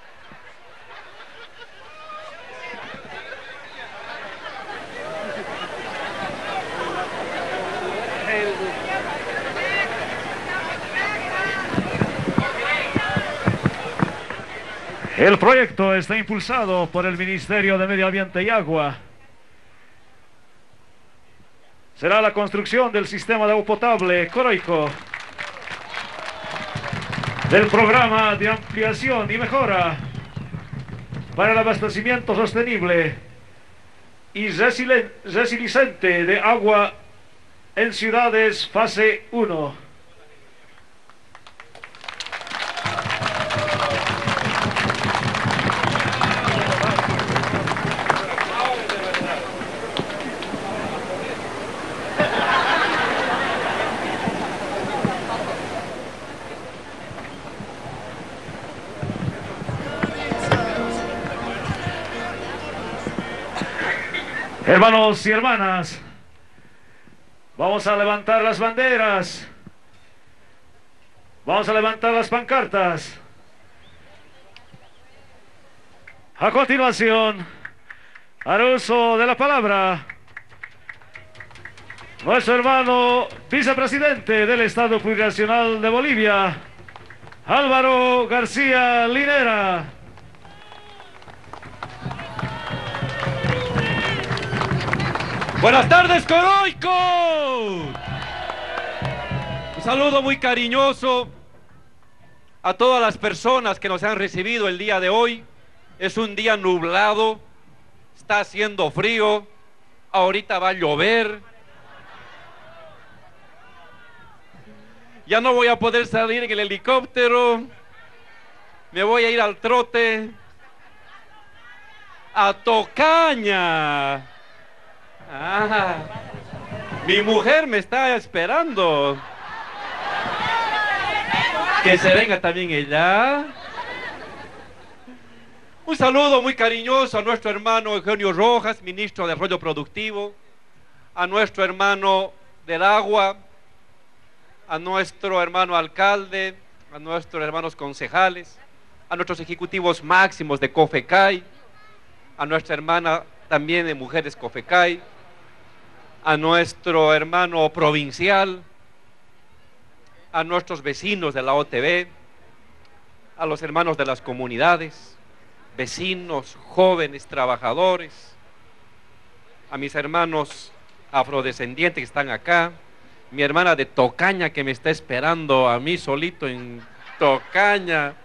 El proyecto está impulsado por el Ministerio de Medio Ambiente y Agua. Será la construcción del sistema de agua potable Coroico, del programa de ampliación y mejora para el abastecimiento sostenible y resiliente de agua en ciudades fase uno. Hermanos y hermanas, vamos a levantar las banderas, vamos a levantar las pancartas. A continuación, al uso de la palabra, nuestro hermano vicepresidente del Estado Plurinacional de Bolivia, Álvaro García Linera. Buenas tardes, Coroico. Un saludo muy cariñoso a todas las personas que nos han recibido el día de hoy. Es un día nublado, está haciendo frío, ahorita va a llover. Ya no voy a poder salir en el helicóptero, me voy a ir al trote, a Tocaña. Ah, mi mujer me está esperando. Que se venga también ella. Un saludo muy cariñoso a nuestro hermano Eugenio Rojas, ministro de Desarrollo Productivo, a nuestro hermano del Agua, a nuestro hermano alcalde, a nuestros hermanos concejales, a nuestros ejecutivos máximos de COFECAI, a nuestra hermana también de Mujeres COFECAI, a nuestro hermano provincial, a nuestros vecinos de la O T B, a los hermanos de las comunidades, vecinos, jóvenes, trabajadores, a mis hermanos afrodescendientes que están acá, mi hermana de Tocaña que me está esperando a mí solito en Tocaña.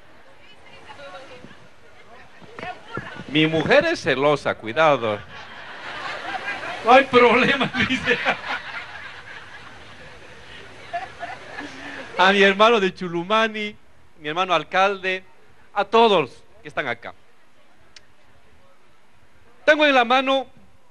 Mi mujer es celosa, cuidado. No hay problema, dice. A mi hermano de Chulumani, mi hermano alcalde, a todos que están acá. Tengo en la mano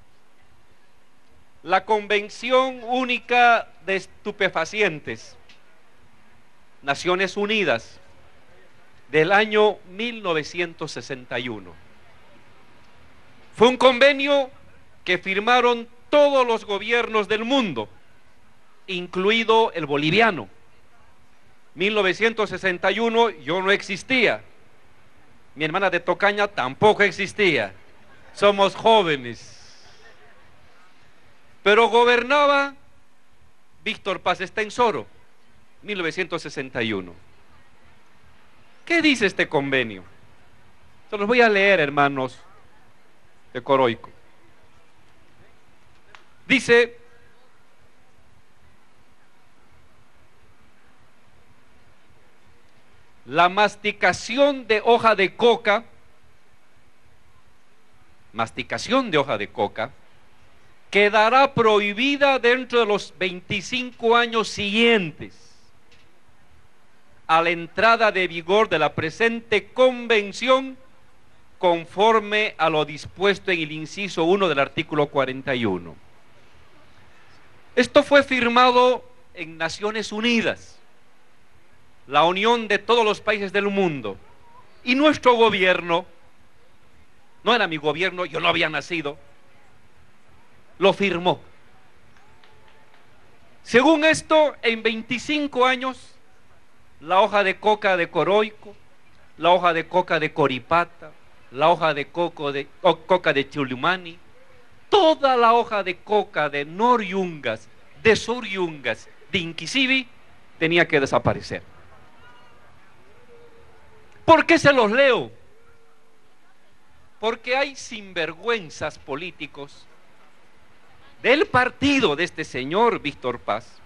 la Convención Única de Estupefacientes, Naciones Unidas, del año mil novecientos sesenta y uno. Fue un convenio que firmaron todos los gobiernos del mundo, incluido el boliviano. mil novecientos sesenta y uno yo no existía, mi hermana de Tocaña tampoco existía, somos jóvenes. Pero gobernaba Víctor Paz Estenssoro, mil novecientos sesenta y uno. ¿Qué dice este convenio? Se los voy a leer, hermanos de Coroico. Dice: la masticación de hoja de coca, masticación de hoja de coca, quedará prohibida dentro de los veinticinco años siguientes a la entrada de vigor de la presente convención, conforme a lo dispuesto en el inciso uno del artículo cuarenta y uno. Esto fue firmado en Naciones Unidas, la unión de todos los países del mundo, y nuestro gobierno, no era mi gobierno, yo no había nacido, lo firmó. Según esto, en veinticinco años, la hoja de coca de Coroico, la hoja de coca de Coripata, la hoja de, coco de oh, coca de Chulumani, toda la hoja de coca de Nor-Yungas, de Sur-Yungas, de Inquisibi, tenía que desaparecer. ¿Por qué se los leo? Porque hay sinvergüenzas políticos del partido de este señor Víctor Paz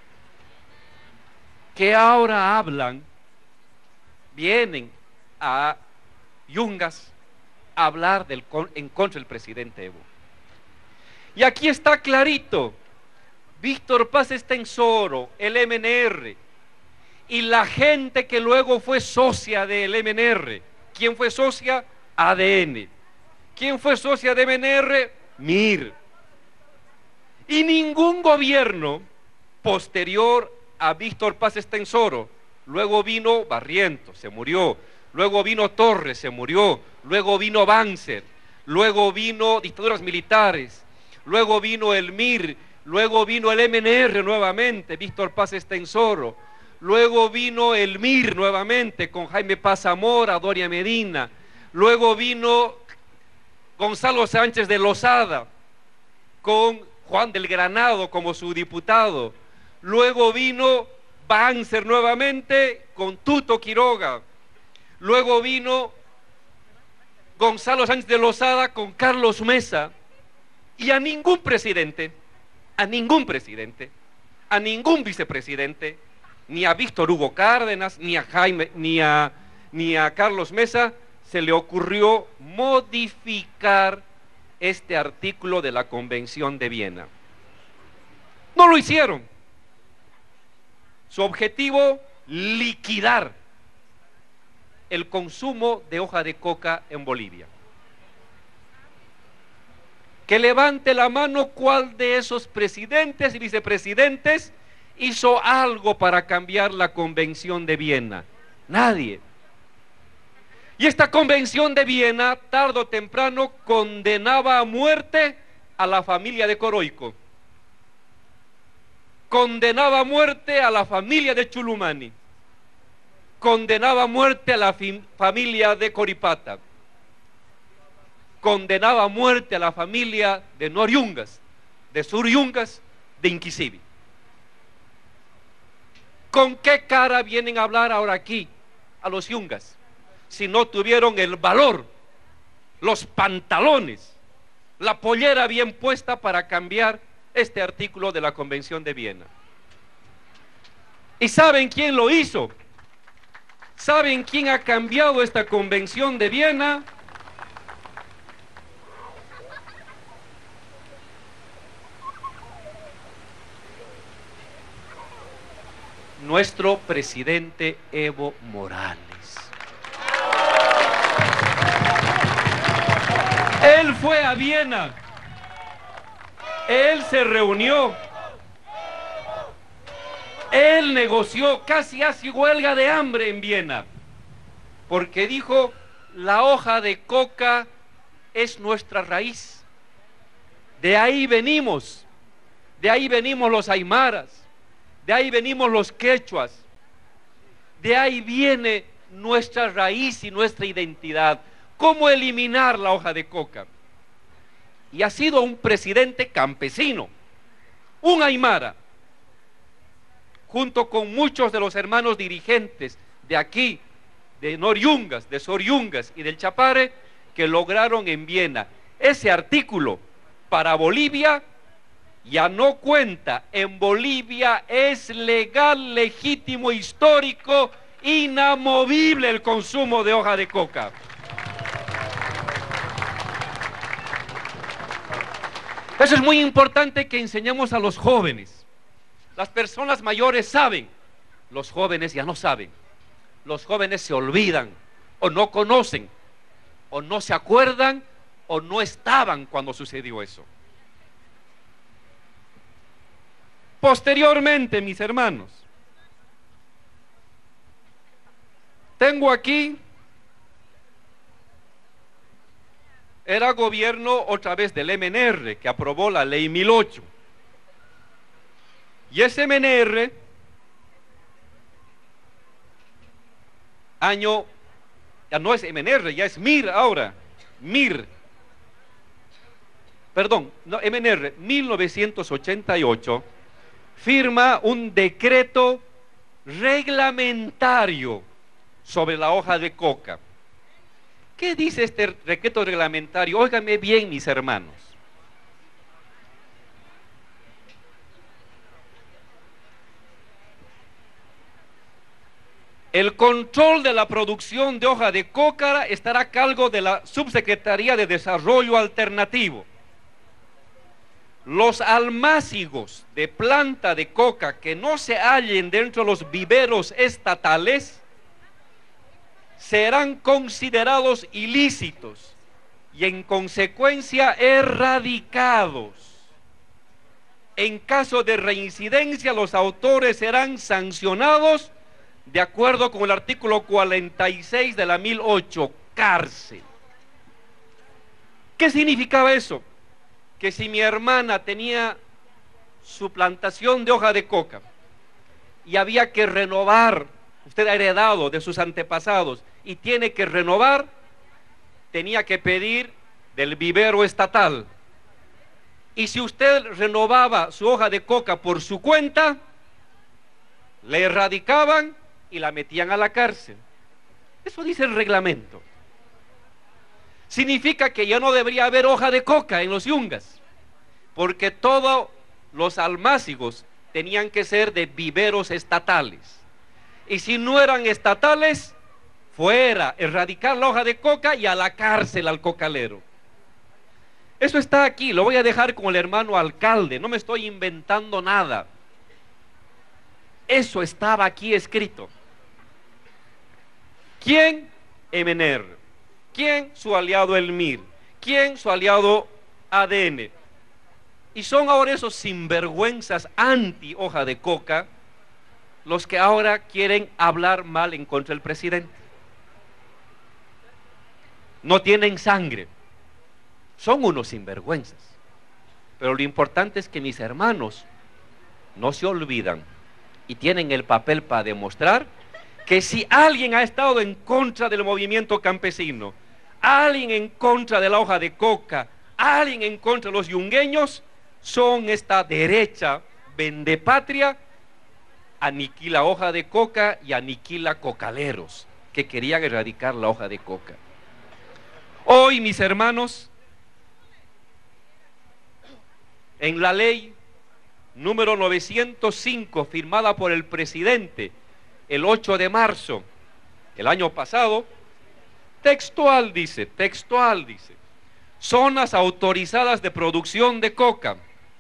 que ahora hablan, vienen a Yungas a hablar del, en contra del presidente Evo. Y aquí está clarito: Víctor Paz Estenssoro, el M N R, y la gente que luego fue socia del M N R. ¿Quién fue socia? A D N. ¿Quién fue socia de M N R? M I R. Y ningún gobierno posterior a Víctor Paz Estenssoro, luego vino Barrientos, se murió, luego vino Torres, se murió, luego vino Banzer, luego vino dictaduras militares, luego vino el M I R, luego vino el M N R nuevamente, Víctor Paz Estenssoro, luego vino el M I R nuevamente con Jaime Paz Zamora, Doria Medina, luego vino Gonzalo Sánchez de Lozada con Juan del Granado como su diputado, luego vino Banzer nuevamente con Tuto Quiroga, luego vino Gonzalo Sánchez de Lozada con Carlos Mesa, Y a ningún presidente, a ningún presidente, a ningún vicepresidente, ni a Víctor Hugo Cárdenas, ni a Jaime, ni a, ni a Carlos Mesa, se le ocurrió modificar este artículo de la Convención de Viena. No lo hicieron. Su objetivo, liquidar el consumo de hoja de coca en Bolivia. Que levante la mano cuál de esos presidentes y vicepresidentes hizo algo para cambiar la Convención de Viena. Nadie. Y esta Convención de Viena, tarde o temprano, condenaba a muerte a la familia de Coroico. Condenaba a muerte a la familia de Chulumani. Condenaba a muerte a la familia de Coripata. Condenaba a muerte a la familia de Noriungas, de Suryungas, de Inquisibi. ¿Con qué cara vienen a hablar ahora aquí a los yungas? Si no tuvieron el valor, los pantalones, la pollera bien puesta para cambiar este artículo de la Convención de Viena. ¿Y saben quién lo hizo? ¿Saben quién ha cambiado esta Convención de Viena? Nuestro presidente Evo Morales. Él fue a Viena, él se reunió, él negoció, casi hace huelga de hambre en Viena, porque dijo, la hoja de coca es nuestra raíz, de ahí venimos, de ahí venimos los aymaras, de ahí venimos los quechuas, de ahí viene nuestra raíz y nuestra identidad. ¿Cómo eliminar la hoja de coca? Y ha sido un presidente campesino, un aymara, junto con muchos de los hermanos dirigentes de aquí, de Noriungas, de Soryungas y del Chapare, que lograron en Viena ese artículo para Bolivia. Ya no cuenta, en Bolivia es legal, legítimo, histórico, inamovible el consumo de hoja de coca. Eso es muy importante que enseñemos a los jóvenes. Las personas mayores saben, los jóvenes ya no saben. Los jóvenes se olvidan, o no conocen, o no se acuerdan, o no estaban cuando sucedió eso. Posteriormente, mis hermanos, tengo aquí, era gobierno otra vez del M N R, que aprobó la ley mil ocho. Y ese M N R, año, ya no es M N R, ya es M I R ahora, M I R, perdón, no, M N R, mil novecientos ochenta y ocho, firma un decreto reglamentario sobre la hoja de coca. ¿Qué dice este decreto reglamentario? Óigame bien, mis hermanos. El control de la producción de hoja de coca estará a cargo de la Subsecretaría de Desarrollo Alternativo. Los almácigos de planta de coca que no se hallen dentro de los viveros estatales serán considerados ilícitos y en consecuencia erradicados. En caso de reincidencia, los autores serán sancionados de acuerdo con el artículo cuarenta y seis de la mil ocho, cárcel. ¿Qué significaba eso? Que si mi hermana tenía su plantación de hoja de coca y había que renovar, usted ha heredado de sus antepasados y tiene que renovar, tenía que pedir del vivero estatal. Y si usted renovaba su hoja de coca por su cuenta, le erradicaban y la metían a la cárcel. Eso dice el reglamento. Significa que ya no debería haber hoja de coca en los yungas. porque todos los almácigos tenían que ser de viveros estatales. Y si no eran estatales, fuera, erradicar la hoja de coca y a la cárcel al cocalero. Eso está aquí, lo voy a dejar con el hermano alcalde, no me estoy inventando nada. Eso estaba aquí escrito. ¿Quién? Emener. ¿Quién? Su aliado Elmir. ¿Quién? Su aliado A D N. Y son ahora esos sinvergüenzas anti hoja de coca los que ahora quieren hablar mal en contra del presidente. No tienen sangre, son unos sinvergüenzas. Pero lo importante es que mis hermanos no se olvidan y tienen el papel para demostrar que si alguien ha estado en contra del movimiento campesino, alguien en contra de la hoja de coca, alguien en contra de los yungueños, son esta derecha vendepatria, aniquila hoja de coca y aniquila cocaleros que querían erradicar la hoja de coca. Hoy, mis hermanos, en la ley número novecientos cinco, firmada por el presidente el ocho de marzo el año pasado, textual dice, textual dice, zonas autorizadas de producción de coca.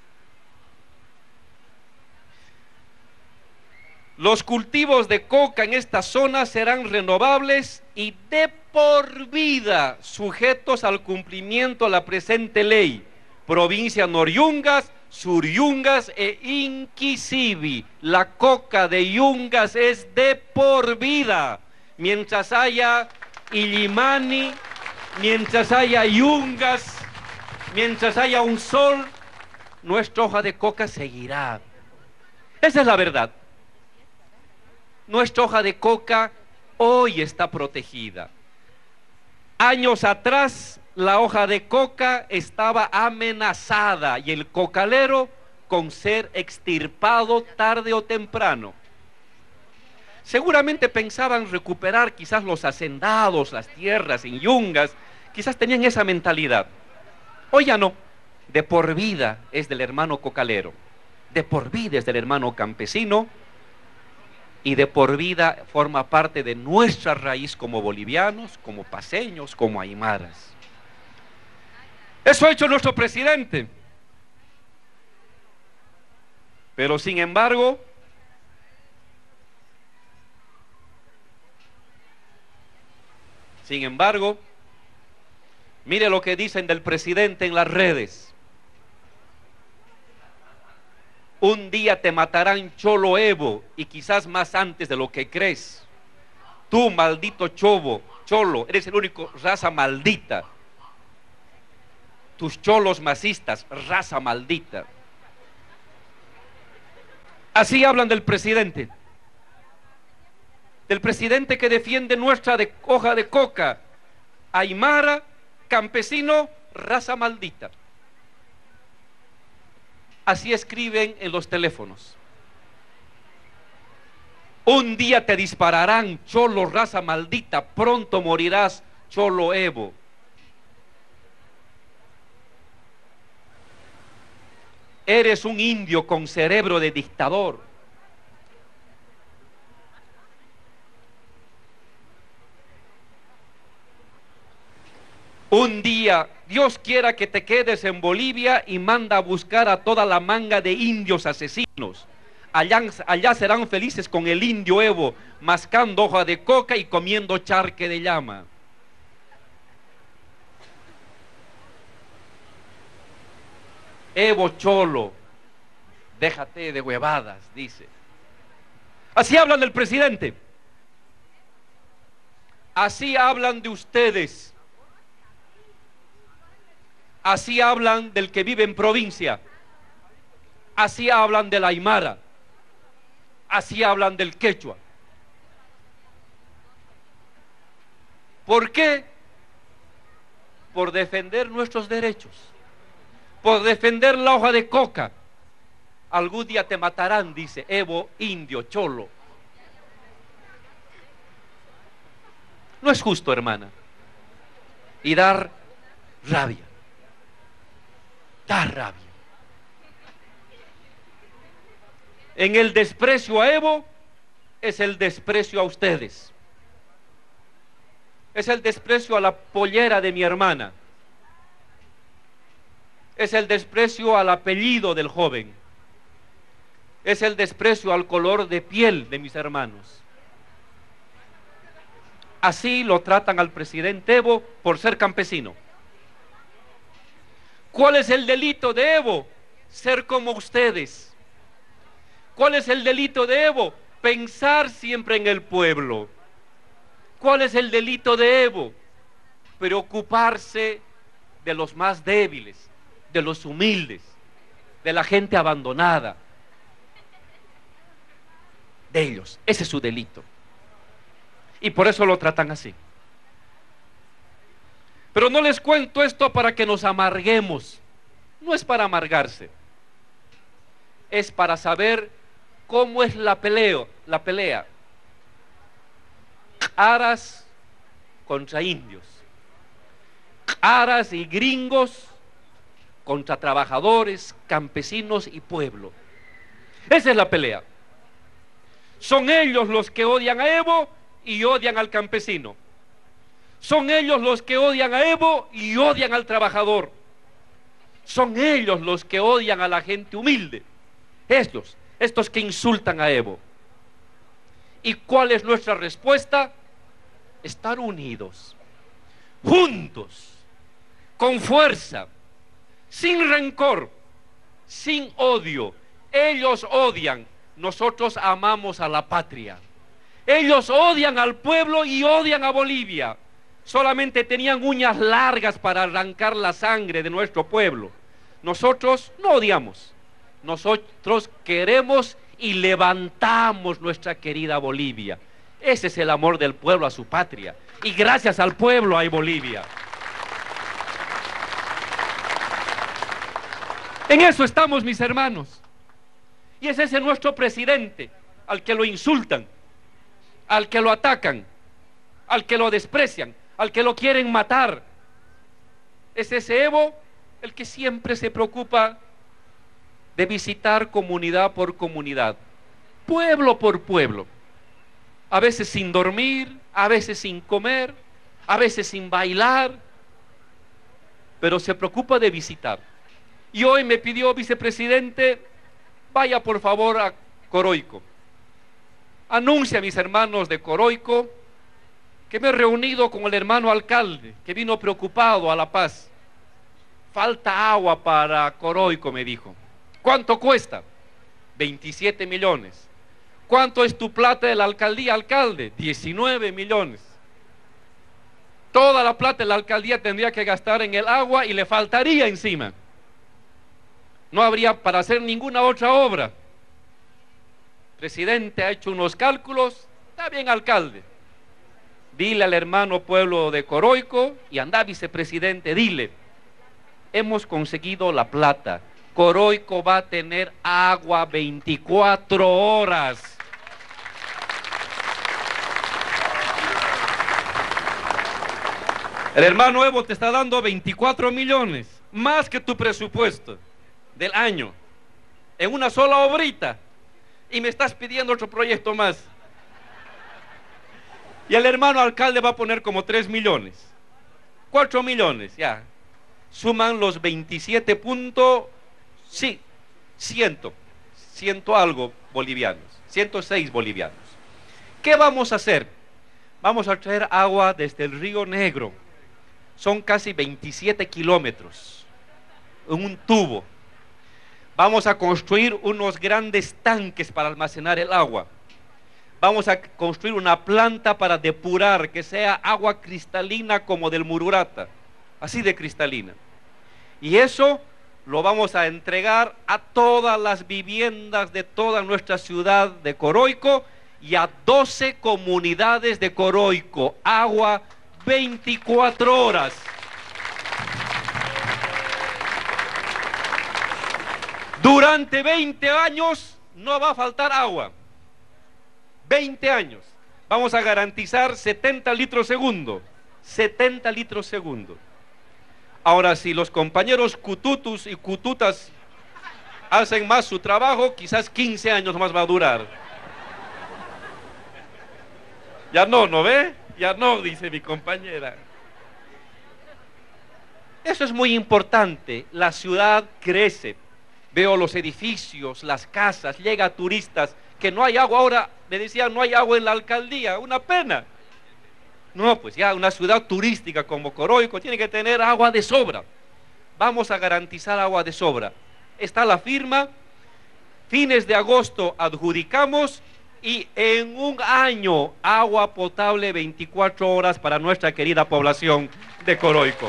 Los cultivos de coca en estas zonas serán renovables y de por vida sujetos al cumplimiento de la presente ley. Provincia Noriungas, Suryungas e Inquisibi. La coca de Yungas es de por vida. Mientras haya Illimani, mientras haya Yungas, mientras haya un sol, nuestra hoja de coca seguirá. Esa es la verdad. Nuestra hoja de coca hoy está protegida. Años atrás la hoja de coca estaba amenazada y el cocalero con ser extirpado tarde o temprano. Seguramente pensaban recuperar quizás los hacendados, las tierras en Yungas, quizás tenían esa mentalidad. Hoy ya no, de por vida es del hermano cocalero, de por vida es del hermano campesino, y de por vida forma parte de nuestra raíz como bolivianos, como paceños, como aymaras. Eso ha hecho nuestro presidente. Pero sin embargo, sin embargo, mire lo que dicen del presidente en las redes. Un día te matarán Cholo Evo y quizás más antes de lo que crees. Tú, maldito Chobo, Cholo, eres el único raza maldita. Tus cholos masistas, raza maldita. Así hablan del presidente. Del presidente que defiende nuestra de hoja de coca. Aymara, campesino, raza maldita. Así escriben en los teléfonos. Un día te dispararán, Cholo, raza maldita, pronto morirás, Cholo Evo. Eres un indio con cerebro de dictador. Un día, Dios quiera que te quedes en Bolivia y manda a buscar a toda la manga de indios asesinos. Allá, allá serán felices con el indio Evo, mascando hoja de coca y comiendo charque de llama. Evo Cholo, déjate de huevadas, dice. Así hablan del presidente. Así hablan de ustedes. Así hablan del que vive en provincia. Así hablan del aymara. Así hablan del quechua. ¿Por qué? Por defender nuestros derechos. Por defender la hoja de coca. Algún día te matarán, dice Evo, indio, cholo. No es justo, hermana. Y dar rabia. Da rabia. en el desprecio a Evo es el desprecio a ustedes. Es el desprecio a la pollera de mi hermana. Es el desprecio al apellido del joven. Es el desprecio al color de piel de mis hermanos. Así lo tratan al presidente Evo por ser campesino. ¿Cuál es el delito de Evo? Ser como ustedes. ¿Cuál es el delito de Evo? Pensar siempre en el pueblo. ¿Cuál es el delito de Evo? Preocuparse de los más débiles, de los humildes, de la gente abandonada. De ellos. Ese es su delito. Y por eso lo tratan así. Pero no les cuento esto para que nos amarguemos. No es para amargarse. Es para saber cómo es la pelea, la pelea. Aras contra indios. Aras y gringos contra trabajadores, campesinos y pueblo. Esa es la pelea. Son ellos los que odian a Evo y odian al campesino. Son ellos los que odian a Evo y odian al trabajador. Son ellos los que odian a la gente humilde. Estos, estos que insultan a Evo. ¿Y cuál es nuestra respuesta? Estar unidos, juntos, con fuerza, sin rencor, sin odio. Ellos odian, nosotros amamos a la patria. Ellos odian al pueblo y odian a Bolivia. Solamente tenían uñas largas para arrancar la sangre de nuestro pueblo. Nosotros no odiamos. Nosotros queremos y levantamos nuestra querida Bolivia. Ese es el amor del pueblo a su patria. Y gracias al pueblo hay Bolivia. En eso estamos, mis hermanos. Y ese es nuestro presidente, al que lo insultan, al que lo atacan, al que lo desprecian, al que lo quieren matar. Es ese Evo el que siempre se preocupa de visitar comunidad por comunidad, pueblo por pueblo, a veces sin dormir, a veces sin comer, a veces sin bailar, pero se preocupa de visitar. Y hoy me pidió, vicepresidente, vaya por favor a Coroico. Anuncia a mis hermanos de Coroico que me he reunido con el hermano alcalde, que vino preocupado a La Paz. Falta agua para Coroico, me dijo. ¿Cuánto cuesta? veintisiete millones. ¿Cuánto es tu plata de la alcaldía, alcalde? diecinueve millones. Toda la plata de la alcaldía tendría que gastar en el agua y le faltaría encima. No habría para hacer ninguna otra obra. Presidente ha hecho unos cálculos. Está bien, alcalde. Dile al hermano pueblo de Coroico y anda, vicepresidente, dile. Hemos conseguido la plata. Coroico va a tener agua veinticuatro horas. El hermano Evo te está dando veinticuatro millones, más que tu presupuesto del año, en una sola obrita, y me estás pidiendo otro proyecto más. Y el hermano alcalde va a poner como tres millones, cuatro millones, ya. Suman los veintisiete puntos, sí, ciento, ciento algo bolivianos, ciento seis bolivianos. ¿Qué vamos a hacer? Vamos a traer agua desde el Río Negro. Son casi veintisiete kilómetros en un tubo. Vamos a construir unos grandes tanques para almacenar el agua. Vamos a construir una planta para depurar, que sea agua cristalina como del Mururata, así de cristalina. Y eso lo vamos a entregar a todas las viviendas de toda nuestra ciudad de Coroico y a doce comunidades de Coroico. Agua veinticuatro horas. Durante veinte años no va a faltar agua. veinte años. Vamos a garantizar setenta litros segundo. setenta litros segundo. Ahora, si los compañeros cututus y cututas hacen más su trabajo, quizás quince años más va a durar. Ya no, ¿no ve? Ya no, dice mi compañera. Eso es muy importante. La ciudad crece. Veo los edificios, las casas, llega turistas, que no hay agua. Ahora me decían, no hay agua en la alcaldía, una pena. No, pues ya una ciudad turística como Coroico tiene que tener agua de sobra. Vamos a garantizar agua de sobra. Está la firma, fines de agosto adjudicamos y en un año agua potable veinticuatro horas para nuestra querida población de Coroico.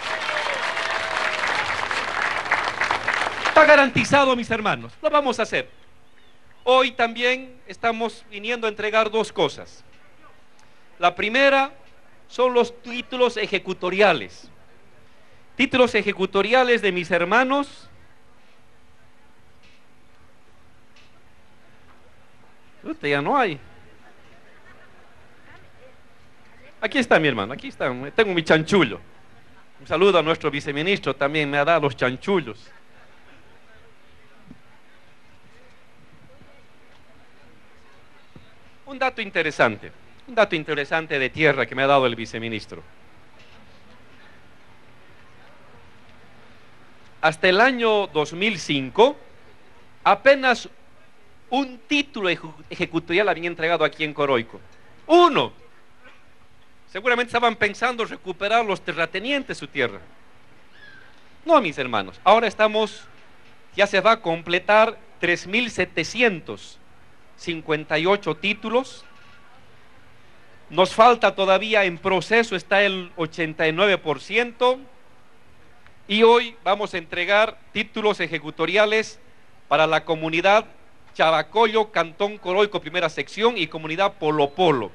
Está garantizado, mis hermanos, lo vamos a hacer. Hoy también estamos viniendo a entregar dos cosas. La primera son los títulos ejecutoriales. Títulos ejecutoriales de mis hermanos. Usted ya no hay. Aquí está mi hermano, aquí está. Tengo mi chanchullo. Un saludo a nuestro viceministro, también me ha dado los chanchullos. Un dato interesante, un dato interesante de tierra que me ha dado el viceministro. Hasta el año dos mil cinco, apenas un título ejecutorial habían entregado aquí en Coroico. Uno. Seguramente estaban pensando recuperar los terratenientes su tierra. No, mis hermanos, ahora estamos, ya se va a completar tres mil setecientos cincuenta y ocho títulos. Nos falta todavía en proceso, está el ochenta y nueve por ciento. Y hoy vamos a entregar títulos ejecutoriales para la comunidad Chavacollo, Cantón Coroico, primera sección, y comunidad Polo Polo.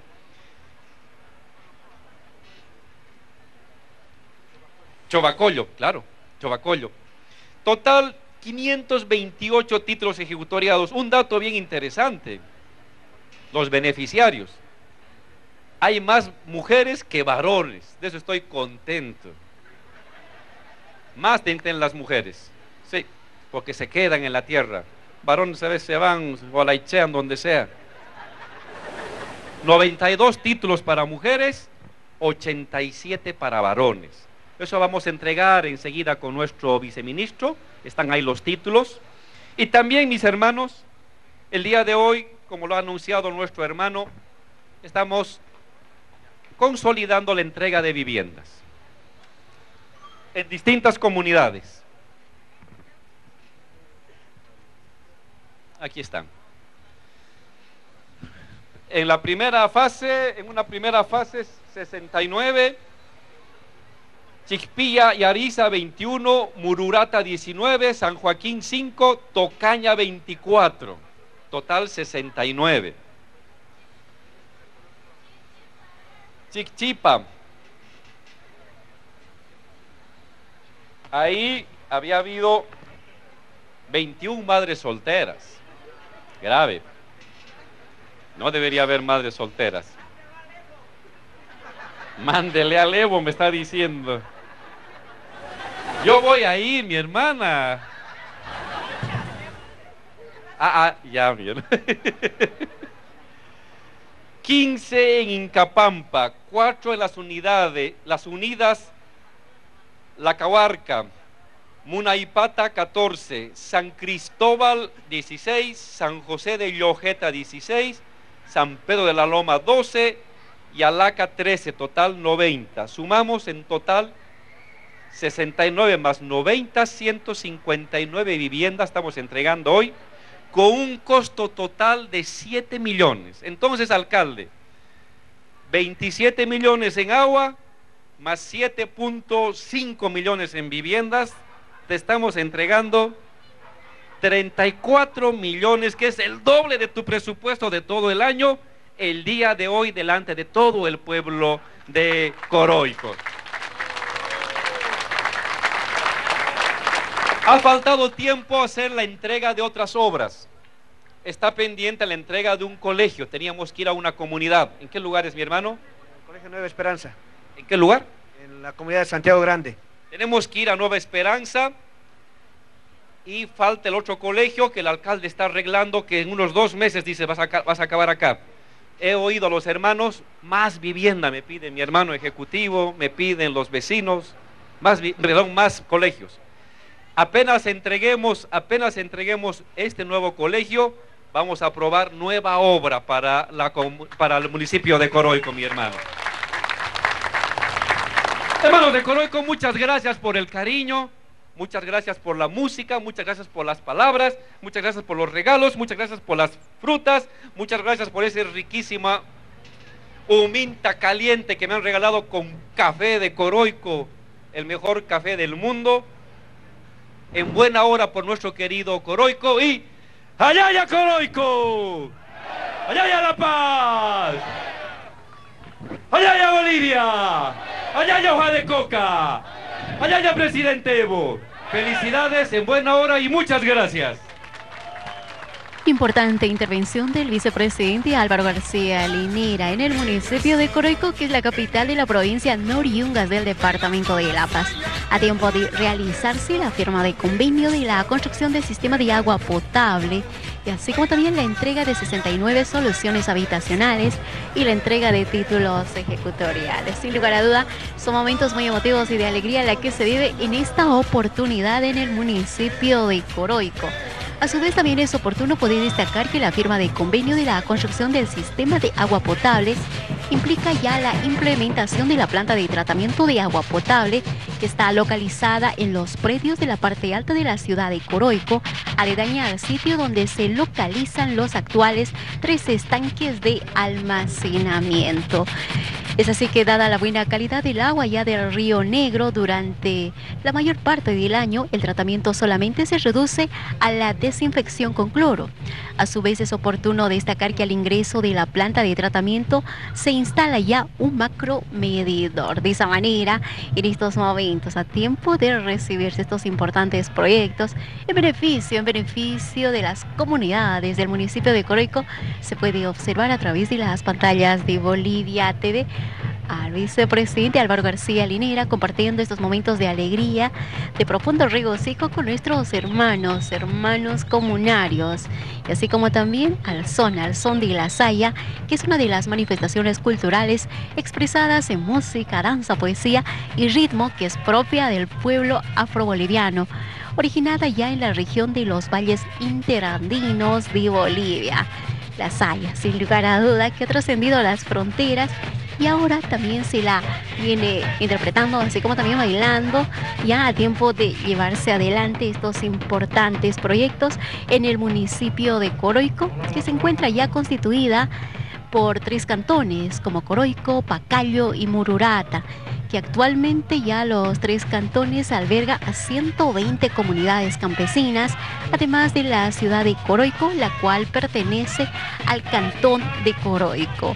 Chovacollo, claro, Chovacollo. Total, quinientos veintiocho títulos ejecutoriados. Un dato bien interesante, los beneficiarios. Hay más mujeres que varones, de eso estoy contento. Más tienen las mujeres, sí, porque se quedan en la tierra. Varones a veces se van o laichean donde sea. noventa y dos títulos para mujeres, ochenta y siete para varones. Eso vamos a entregar enseguida con nuestro viceministro. Están ahí los títulos. Y también, mis hermanos, el día de hoy, como lo ha anunciado nuestro hermano, estamos consolidando la entrega de viviendas en distintas comunidades. Aquí están. En la primera fase, en una primera fase, sesenta y nueve, Chiquipilla y Ariza veintiuno, Mururata diecinueve, San Joaquín cinco, Tocaña veinticuatro, total sesenta y nueve. Chichipa, ahí había habido veintiuna madres solteras. Grave. No debería haber madres solteras. Mándele al Evo, me está diciendo. Yo voy a ir, mi hermana. Ah, ah, ya, mi hermana. quince en Incapampa, cuatro en las unidades, las unidas La Cahuarca, Munaipata catorce, San Cristóbal dieciséis, San José de Llojeta dieciséis, San Pedro de la Loma doce y Alaca trece, total noventa. Sumamos en total sesenta y nueve más noventa, ciento cincuenta y nueve viviendas estamos entregando hoy, con un costo total de siete millones. Entonces, alcalde, veintisiete millones en agua, más siete punto cinco millones en viviendas, te estamos entregando treinta y cuatro millones, que es el doble de tu presupuesto de todo el año, el día de hoy, delante de todo el pueblo de Coroico. Ha faltado tiempo a hacer la entrega de otras obras. Está pendiente la entrega de un colegio. Teníamos que ir a una comunidad. ¿En qué lugar es, mi hermano? El Colegio Nueva Esperanza. ¿En qué lugar? En la comunidad de Santiago Grande. Tenemos que ir a Nueva Esperanza y falta el otro colegio que el alcalde está arreglando, que en unos dos meses dice vas a, vas a acabar acá. He oído a los hermanos, más vivienda me pide mi hermano ejecutivo, me piden los vecinos, más, perdón, más colegios. Apenas entreguemos, apenas entreguemos este nuevo colegio, vamos a aprobar nueva obra para, la, para el municipio de Coroico, mi hermano. Hermanos de Coroico, muchas gracias por el cariño, muchas gracias por la música, muchas gracias por las palabras, muchas gracias por los regalos, muchas gracias por las frutas, muchas gracias por esa riquísima huminta caliente que me han regalado con café de Coroico, el mejor café del mundo. En buena hora por nuestro querido Coroico y ¡Ayaya Coroico! ¡Ayaya La Paz! ¡Ayaya Bolivia! ¡Ayaya Hoja de Coca! ¡Ayaya Presidente Evo! Felicidades, en buena hora y muchas gracias. Importante intervención del vicepresidente Álvaro García Linera en el municipio de Coroico, que es la capital de la provincia Noriungas del departamento de La Paz, a tiempo de realizarse la firma de convenio de la construcción del sistema de agua potable, y así como también la entrega de sesenta y nueve soluciones habitacionales y la entrega de títulos ejecutoriales. Sin lugar a duda, son momentos muy emotivos y de alegría la que se vive en esta oportunidad en el municipio de Coroico. A su vez, también es oportuno poder destacar que la firma de convenio de la construcción del sistema de agua potable implica ya la implementación de la planta de tratamiento de agua potable, que está localizada en los predios de la parte alta de la ciudad de Coroico, aledaña al sitio donde se localizan los actuales tres estanques de almacenamiento. Es así que, dada la buena calidad del agua ya del Río Negro durante la mayor parte del año, el tratamiento solamente se reduce a la desinfección con cloro. A su vez, es oportuno destacar que al ingreso de la planta de tratamiento se instala ya un macromedidor. De esa manera, en estos momentos, a tiempo de recibirse estos importantes proyectos, en beneficio, en beneficio de las comunidades del municipio de Coroico, se puede observar a través de las pantallas de Bolivia T V al vicepresidente Álvaro García Linera compartiendo estos momentos de alegría, de profundo regocijo con nuestros hermanos, hermanos comunarios, y así como también al son, al son de la saya, que es una de las manifestaciones culturales expresadas en música, danza, poesía y ritmo que es propia del pueblo afroboliviano, originada ya en la región de los valles interandinos de Bolivia. La saya, sin lugar a duda, que ha trascendido las fronteras y ahora también se la viene interpretando, así como también bailando, ya a tiempo de llevarse adelante estos importantes proyectos en el municipio de Coroico, que se encuentra ya constituida por tres cantones como Coroico, Pacallo y Mururata, que actualmente ya los tres cantones alberga a ciento veinte comunidades campesinas, además de la ciudad de Coroico, la cual pertenece al cantón de Coroico.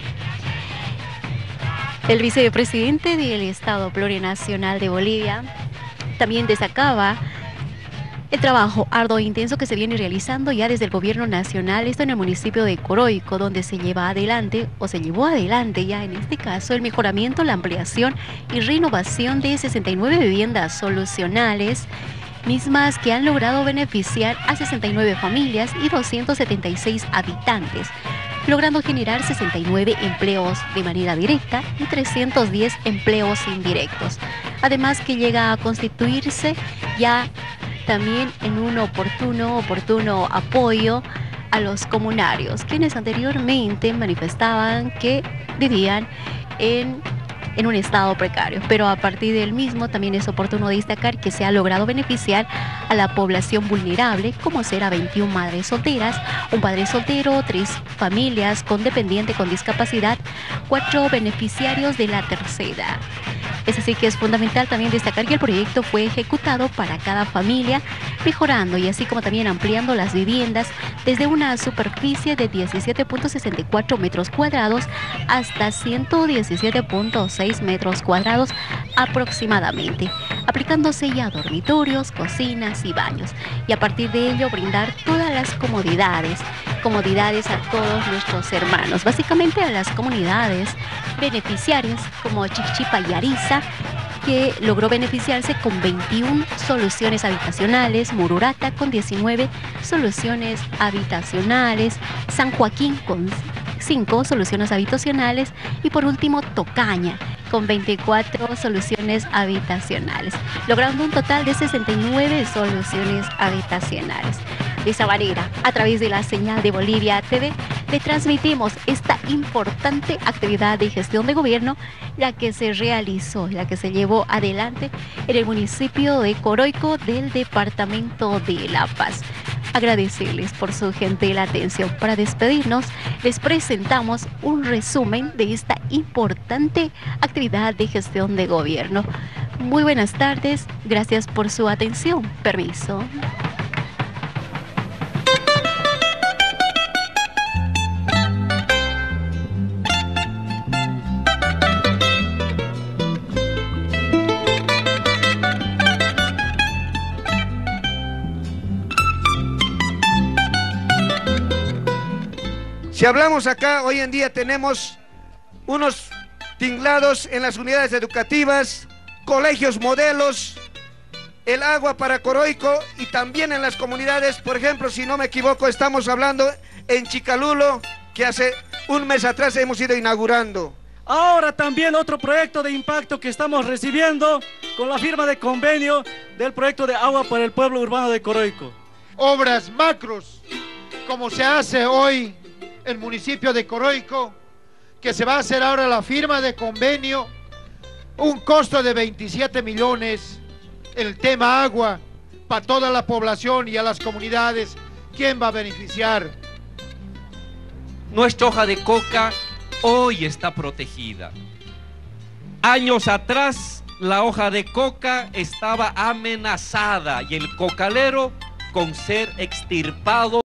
El vicepresidente del Estado Plurinacional de Bolivia también destacaba el trabajo arduo e intenso que se viene realizando ya desde el gobierno nacional, esto en el municipio de Coroico, donde se lleva adelante, o se llevó adelante ya en este caso, el mejoramiento, la ampliación y renovación de sesenta y nueve viviendas solucionales, mismas que han logrado beneficiar a sesenta y nueve familias y doscientos setenta y seis habitantes, logrando generar sesenta y nueve empleos de manera directa y trescientos diez empleos indirectos. Además que llega a constituirse ya también en un oportuno, oportuno apoyo a los comunarios, quienes anteriormente manifestaban que vivían en en un estado precario, pero a partir del mismo también es oportuno destacar que se ha logrado beneficiar a la población vulnerable, como será veintiuna madres solteras, un padre soltero, tres familias con dependiente con discapacidad, cuatro beneficiarios de la tercera. Es así que es fundamental también destacar que el proyecto fue ejecutado para cada familia, mejorando y así como también ampliando las viviendas desde una superficie de diecisiete punto sesenta y cuatro metros cuadrados hasta ciento diecisiete punto seis metros cuadrados aproximadamente, aplicándose ya dormitorios, cocinas y baños, y a partir de ello brindar todas las comodidades, comodidades a todos nuestros hermanos, básicamente a las comunidades beneficiarias como Chichipa y Ariza, que logró beneficiarse con veintiuna soluciones habitacionales, Mururata con diecinueve soluciones habitacionales, San Joaquín con cinco soluciones habitacionales y por último Tocaña con veinticuatro soluciones habitacionales, logrando un total de sesenta y nueve soluciones habitacionales. De esa manera, a través de la señal de Bolivia T V, le transmitimos esta importante actividad de gestión de gobierno, la que se realizó, la que se llevó adelante en el municipio de Coroico del departamento de La Paz. Agradecerles por su gentil atención. Para despedirnos, les presentamos un resumen de esta importante actividad de gestión de gobierno. Muy buenas tardes, gracias por su atención. Permiso. Si hablamos acá, hoy en día tenemos unos tinglados en las unidades educativas, colegios modelos, el agua para Coroico y también en las comunidades. Por ejemplo, si no me equivoco, estamos hablando en Chicalulo, que hace un mes atrás hemos ido inaugurando. Ahora también otro proyecto de impacto que estamos recibiendo con la firma de convenio del proyecto de agua para el pueblo urbano de Coroico. Obras macros, como se hace hoy el municipio de Coroico, que se va a hacer ahora la firma de convenio, un costo de veintisiete millones, el tema agua, para toda la población y a las comunidades. ¿Quién va a beneficiar? Nuestra hoja de coca hoy está protegida. Años atrás, la hoja de coca estaba amenazada y el cocalero con ser extirpado